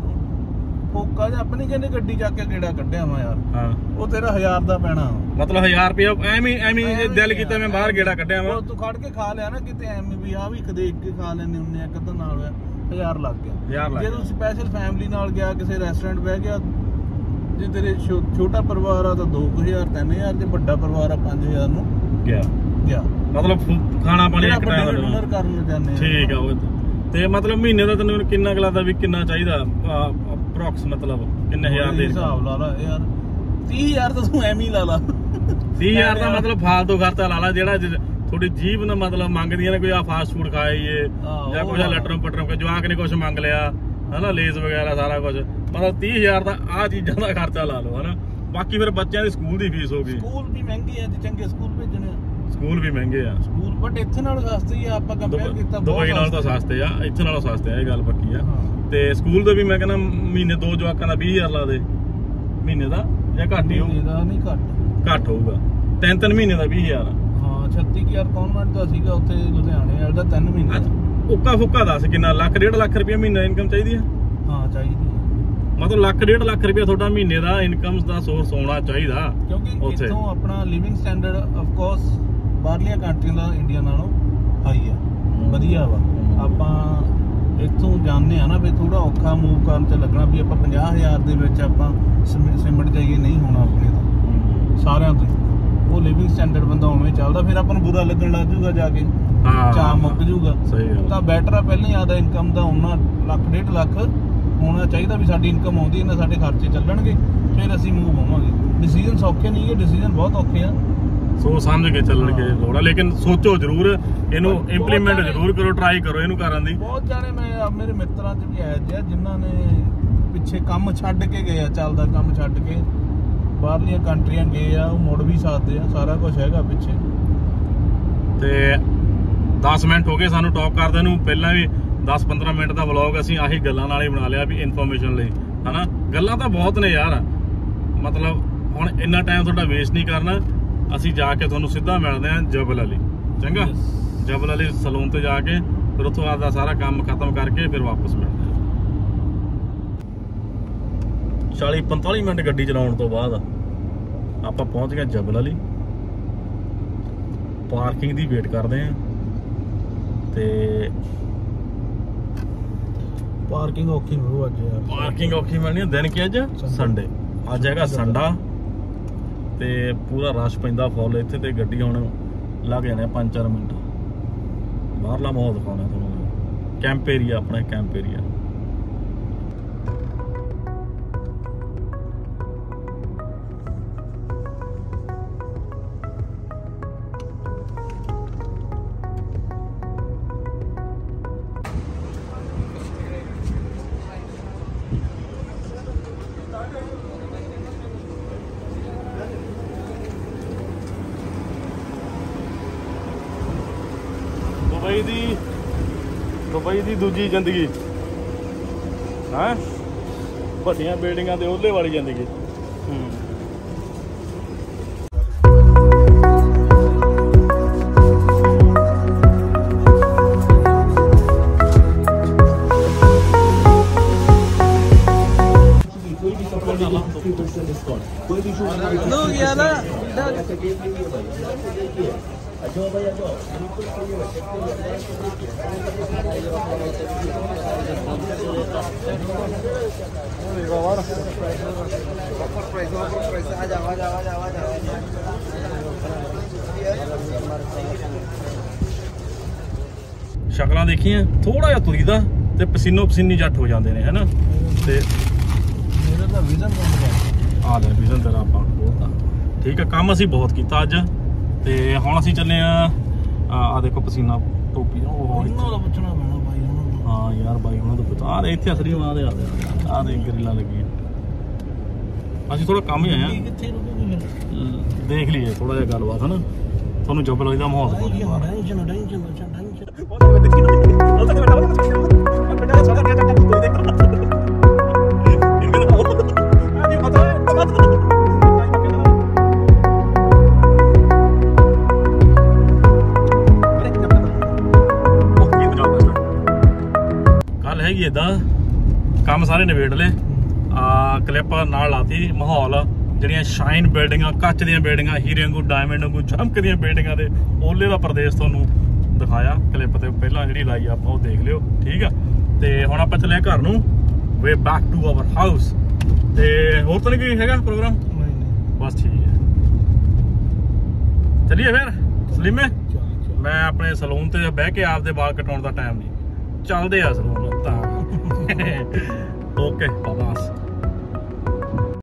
ਫੋਕਾ ਜਿਹਾ ਆਪਣੀ ਕਹਿੰਦੇ ਗੱਡੀ ਚੱਕ ਕੇ ਗੇੜਾ ਕੱਢਿਆ ਵਾ ਯਾਰ। ਹਾਂ, ਉਹ ਤੇਰਾ 1000 ਦਾ ਪੈਣਾ, ਮਤਲਬ 1000 ਰੁਪਇਆ ਐਵੇਂ ਦਿਲ ਕੀਤਾ ਮੈਂ ਬਾਹਰ ਗੇੜਾ ਕੱਢਿਆ ਵਾ। ਤੂੰ ਖੜ ਕੇ ਖਾ ਲਿਆ ਨਾ ਕਿਤੇ, ਐਵੇਂ ਵੀ ਆ ਵੀ ਦੇਖ ਕੇ ਖਾ ਲੈਣੇ ਹੁੰਦੇ ਆ, ਕਿੱਦਾਂ ਨਾਲ ਹੋਇਆ 1000 ਲੱਗ ਗਿਆ। ਜੇ ਤੂੰ ਸਪੈਸ਼ਲ ਫੈਮਿਲੀ ਨਾਲ ਗਿਆ, ਕਿਸੇ ਰੈਸਟੋਰੈਂਟ ਬਹਿ ਗਿਆ, ਜੇ ਤੇਰੇ ਛੋਟਾ ਪਰਿਵਾਰ ਆ ਤਾਂ 2000 3000, ਜੇ ਵੱਡਾ ਪਰਿਵਾਰ ਆ 5000 ਨੂੰ ਗਿਆ। ਮਤਲਬ ਖਾਣਾ ਪਾਣੀ ਇੱਕ ਟਾਈਮ ਦਾ ਡਿਨਰ ਕਰਨ ਜਾਂਦੇ ਆ। ਠੀਕ ਆ। ਉਹ ਤੇ ਮਤਲਬ ਮਹੀਨੇ ਦਾ ਤੈਨੂੰ ਕਿੰਨਾ ਕੁ ਲੱਗਦਾ ਵੀ ਕਿੰਨਾ ਚਾਹੀਦਾ ਅਪਰੋਕਸ, ਮਤਲਬ ਕਿੰਨੇ ਹਜ਼ਾਰ ਦੇ ਹਿਸਾਬ ਲਾ ਲਾ ਯਾਰ। 30000 ਤਾਂ ਤੂੰ ਐਵੇਂ ਹੀ ਲਾ ਲਾ। 30000 ਦਾ ਮਤਲਬ ਫਾਲਤੂ ਖਰਚਾ ਲਾ ਲਾ, ਜਿਹੜਾ ਥੋੜੀ ਜੀਭ ਨਾ ਮਤਲਬ ਮੰਗਦੀਆਂ ਨੇ, ਕੋਈ ਆ ਫਾਸਟ ਫੂਡ ਖਾਈਏ ਜਾਂ ਕੁਝ ਲਟਰਮ ਪਟਰਮ, ਜਵਾਕ ਨੇ ਕੁਝ ਮੰਗ ਲਿਆ, ਹਨਾ, ਲੇਜ਼ ਵਗੈਰਾ ਸਾਰਾ ਕੁਝ। ਮਤਲਬ 30000 ਦਾ ਆਹ ਚੀਜ਼ਾਂ ਦਾ ਖਰਚਾ ਲਾ ਲਓ, ਹਨਾ। ਬਾਕੀ ਫਿਰ ਬੱਚਿਆਂ ਦੀ ਸਕੂਲ ਦੀ ਫੀਸ ਹੋ ਗਈ। ਸਕੂਲ ਵੀ ਮਹਿੰਗੇ ਆ, ਚੰਗੇ ਸਕੂਲ ਭੇਜਣੇ ਆ। ਸਕੂਲ ਵੀ ਮਹਿੰਗੇ ਆ, ਸਕੂਲ ਬਟ ਇੱਥੇ ਨਾਲੋਂ ਸਸਤੇ ਹੀ ਆ। ਆਪਾਂ ਕੰਪੇਅਰ ਕੀਤਾ, ਦੁਬਈ ਨਾਲ ਤਾਂ ਸਸਤੇ ਆ, ਇੱਥੇ ਨਾਲੋਂ ਸਸਤੇ ਆ, ਇਹ ਗੱਲ ਪੱਕੀ ਆ। ਤੇ ਸਕੂਲ ਦੇ ਵੀ ਮੈਂ ਕਹਿੰਦਾ ਮਹੀਨੇ 2 ਜਵਾਕਾਂ ਦਾ 20000 ਲਾ ਦੇ ਮਹੀਨੇ ਦਾ, ਜਾਂ ਘੱਟ ਹੀ ਹੋਊਗਾ। ਨਹੀਂ ਘੱਟ ਹੋਊਗਾ। 3 ਮਹੀਨੇ ਦਾ 20000। ਹਾਂ, 36000 ਕਨਵੈਂਟ ਦਾ ਸੀਗਾ ਉੱਥੇ ਲੁਧਿਆਣੇ ਵਾਲਾ ਦਾ 3 ਮਹੀਨੇ ਦਾ। ਉੱਕਾ ਫੁੱਕਾ ਦੱਸ ਕਿੰਨਾ, ਲੱਖ 1.5 ਲੱਖ ਰੁਪਏ ਮਹੀਨਾ ਇਨਕਮ ਚਾਹੀਦੀ ਆ? ਹਾਂ, ਚਾਹੀਦੀ। ਮਤਲਬ ਲੱਖ 1.5 ਲੱਖ ਰੁਪਏ ਤੁਹਾਡਾ ਮਹੀਨੇ ਦਾ ਇਨਕਮ ਦਾ ਸੋਰਸ ਹੋਣਾ ਚਾਹੀਦਾ, ਕਿਉਂਕਿ ਇੱਥੋਂ ਆਪਣਾ ਲਿਵਿੰਗ ਸਟੈਂਡਰਡ ਆਫ ਕੋਰਸ ਬਾਹਰਲੀਆਂ ਕੰਟਰੀਆਂ ਦਾ ਇੰਡੀਆ ਨਾਲੋਂ ਹਾਈ ਆ, ਵਧੀਆ ਵਾ। ਆਪਾਂ ਇੱਥੋਂ ਜਾਂਦੇ ਆ ਨਾ ਵੀ ਥੋੜਾ ਔਖਾ ਮੂਵ ਕਰਨ ਤੇ ਲੱਗਣਾ ਵੀ ਆਪਾਂ 50000 ਦੇ ਵਿੱਚ ਆਪਾਂ ਸਿਮਟ ਜਾਈਏ, ਨਹੀਂ ਹੋਣਾ ਆਪਣੇ ਤੋਂ ਸਾਰਿਆਂ ਤੋਂ। ਉਹ ਲਿਵਿੰਗ ਸਟੈਂਡਰਡ ਬੰਦਾ ਉਵੇਂ ਚੱਲਦਾ, ਫਿਰ ਆਪਾਂ ਨੂੰ ਬੁਰਾ ਲੱਗਣ ਲੱਗ ਜੂਗਾ ਜਾ ਕੇ, ਚਾਹ ਮੁੱਕ ਜੂਗਾ। ਤਾਂ ਬੈਟਰ ਆ ਪਹਿਲਾਂ ਹੀ ਆਦਾ ਇਨਕਮ ਦਾ ਉਹਨਾਂ ਲੱਖ 1.5 ਲੱਖ ਹੋਣਾ ਚਾਹੀਦਾ ਵੀ ਸਾਡੀ ਇਨਕਮ ਆਉਂਦੀ ਇਹਨਾਂ ਸਾਡੇ ਖਰਚੇ ਚੱਲਣਗੇ, ਫਿਰ ਅਸੀਂ ਮੂਵ ਹੋਵਾਂਗੇ। ਡਿਸੀਜਨ ਸੌਖੇ ਨਹੀਂ ਹੈ, ਡਿਸੀਜਨ ਬਹੁਤ ਔਖੇ ਆ। ਸੋਚ ਸਮਝ ਕੇ ਚੱਲਣਗੇ ਲੋੜ ਆ, ਲੇਕਿਨ ਸੋਚੋ ਜ਼ਰੂਰ, ਇਹਨੂੰ ਇੰਪਲੀਮੈਂਟ ਜ਼ਰੂਰ ਕਰੋ, ਟਰਾਈ ਕਰੋ ਇਹਨੂੰ ਕਰਨ ਦੀ। ਬਹੁਤ ਜਾਣੇ ਮੈਂ ਮੇਰੇ ਮਿੱਤਰਾਂ 'ਚ ਵੀ ਆਇਆ ਜਿਨ੍ਹਾਂ ਨੇ ਪਿੱਛੇ ਕੰਮ ਛੱਡ ਕੇ ਗਏ ਆ, ਚੱਲਦਾ ਕੰਮ ਛੱਡ ਕੇ ਬਾਹਰਲੀਆਂ ਕੰਟਰੀਆਂ ਗਏ ਆ, ਉਹ ਮੁੜ ਵੀ ਸਕਦੇ ਆ, ਸਾਰਾ ਕੁਝ ਹੈਗਾ ਪਿੱਛੇ। ਤੇ 10 ਮਿੰਟ ਹੋ ਗਏ ਸਾਨੂੰ ਟਾਕ ਕਰਦੇ ਨੂੰ, ਪਹਿਲਾਂ ਵੀ 10-15 ਮਿੰਟ ਦਾ ਵਲੌਗ ਅਸੀਂ ਆਹੀ ਗੱਲਾਂ ਨਾਲ ਹੀ ਬਣਾ ਲਿਆ ਵੀ ਇਨਫੋਰਮੇਸ਼ਨ ਲਈ, ਹਨਾ। ਗੱਲਾਂ ਤਾਂ ਬਹੁਤ ਨੇ ਯਾਰ, ਮਤਲਬ ਹੁਣ ਇੰਨਾ ਟਾਈਮ ਤੁਹਾਡਾ ਵੇਸਟ ਨਹੀਂ ਕਰਨਾ। ਅਸੀਂ ਜਾ ਕੇ ਤੁਹਾਨੂੰ ਸਿੱਧਾ ਮਿਲਦੇ ਹਾਂ ਜਬਲ ਅਲੀ, ਚੰਗਾ। ਜਬਲ ਅਲੀ ਸਲੂਨ ਤੇ ਜਾ ਕੇ ਫਿਰ ਉੱਥੋਂ ਆਪਦਾ ਸਾਰਾ ਕੰਮ ਖਤਮ ਕਰਕੇ ਫਿਰ ਵਾਪਸ ਮਿਲਦੇ ਆ। 40-45 ਮਿੰਟ ਗੱਡੀ ਚਲਾਉਣ ਤੋਂ ਬਾਅਦ ਆਪਾਂ ਪਹੁੰਚ ਗਏ ਜਬਲ ਵਾਲੀ। ਪਾਰਕਿੰਗ ਦੀ ਵੇਟ ਕਰਦੇ ਆ ਤੇ ਪਾਰਕਿੰਗ ਔਖੀ ਮਿਲੂ ਅੱਜ ਯਾਰ। ਪਾਰਕਿੰਗ ਔਖੀ ਮਿਲਣੀ। ਦਿਨ ਕੀ ਅੱਜ? ਸੰਡੇ। ਅੱਜ ਹੈਗਾ ਸੰਡਾ ਤੇ ਪੂਰਾ ਰਸ਼ ਪੈਂਦਾ ਫੁੱਲ ਇੱਥੇ ਤੇ ਗੱਡੀ ਹੁਣ ਲੱਗ ਜਾਣੇ 5-4 ਮਿੰਟ। ਬਾਹਰਲਾ ਮਾਹੌਲ ਦਿਖਾਉਣਾ ਤੁਹਾਨੂੰ। ਕੈਂਪ ਏਰੀਆ ਆਪਣਾ, ਕੈਂਪ ਏਰੀਆ। ਦੁਬਈ ਦੀ ਦੂਜੀ ਜ਼ਿੰਦਗੀ ਹੈ, ਵੱਡੀਆਂ ਬਿਲਡਿੰਗਾਂ ਦੇ ਉਹਲੇ ਵਾਲੀ ਜ਼ਿੰਦਗੀ। ਸ਼ਕਲਾਂ ਦੇਖੀਆਂ, ਥੋੜਾ ਜਿਹਾ ਤੁਰੀਦਾ ਤੇ ਪਸੀਨੋ ਪਸੀਨੀ ਜੱਟ ਹੋ ਜਾਂਦੇ ਨੇ, ਹੈਨਾ। ਤੇ ਮੇਰਾ ਤਾਂ ਵਿਜ਼ਨ ਕੰਮ ਆ ਲੈ ਵਿਜ਼ਨ ਤੇਰਾ ਆਪਾਂ ਖੋਲਤਾ। ਠੀਕ ਆ, ਕੰਮ ਅਸੀਂ ਬਹੁਤ ਕੀਤਾ ਅੱਜ ਤੇ ਹੁਣ ਅਸੀਂ ਚੱਲੇ ਆ ਦੇਖੋ ਪਸੀਨਾ ਟੋਪੀ ਉਹਨਾਂ ਦਾ ਪੁੱਛਣਾ ਪੈਣਾ ਬਾਈ ਉਹਨਾਂ ਨੂੰ। ਹਾਂ ਯਾਰ ਬਾਈ ਉਹਨਾਂ ਤੋਂ ਪੁੱਛ। ਆ ਇੱਥੇ ਅਸਲੀ ਆ ਦੇ ਗਰਿੱਲਾਂ ਲੱਗੀਆਂ। ਅਸੀਂ ਥੋੜਾ ਕੰਮ ਹੀ ਆਇਆ, ਕਿੱਥੇ ਰੁਕੋਗੇ ਫਿਰ? ਦੇਖ ਲਈਏ ਥੋੜਾ ਜਿਹਾ ਗੱਲਬਾਤ, ਹਨਾ। ਤੁਹਾਨੂੰ ਜਬਲ ਵਾਲੀ ਦਾ ਮਾਹੌਲ ਗੱਲ ਹੈਗੀ ਏਦਾਂ। ਕੰਮ ਸਾਰੇ ਨਿਬੇੜ ਲਏ। ਕਲਿੱਪ ਨਾਲ ਲਾਤੀ ਮਾਹੌਲ। ਜਿਹੜੀਆਂ ਸ਼ਾਈਨ ਬਿਲਡਿੰਗਾਂ, ਕੱਚ ਦੀਆਂ ਬਿਲਡਿੰਗਾਂ, ਹੀਰੇ ਵਾਂਗੂ ਡਾਇਮੰਡ ਵਾਂਗੂ ਚਮਕਦੀਆਂ ਬਿਲਡਿੰਗਾਂ ਦੇ ਓਲੇ ਦਾ ਪ੍ਰਦੇਸ਼ ਤੁਹਾਨੂੰ ਦਿਖਾਇਆ ਕਲਿੱਪ ਤੇ ਪਹਿਲਾਂ ਜਿਹੜੀ ਲਾਈ ਆਪਾਂ, ਉਹ ਦੇਖ ਲਿਓ। ਠੀਕ ਆ, ਤੇ ਹੁਣ ਆਪਾਂ ਚੱਲੇ ਘਰ ਨੂੰ, way back to our house. ਤੇ ਹੋਰ ਤਾਂ ਨਹੀਂ ਕੋਈ ਹੈਗਾ ਪ੍ਰੋਗਰਾਮ? ਬਸ ਠੀਕ ਹੈ, ਚਲਿਏ ਫਿਰ ਸਲੀਮੇ। ਮੈਂ ਆਪਣੇ ਸਲੂਨ ਤੇ ਬਹਿ ਕੇ ਆਪਦੇ ਵਾਲ ਕਟਾਉਣ ਦਾ ਟਾਈਮ ਨਹੀਂ, ਚੱਲਦੇ ਆ ਸਲੂਨ ਤਾਂ। ਓਕੇ ਬਾਸ।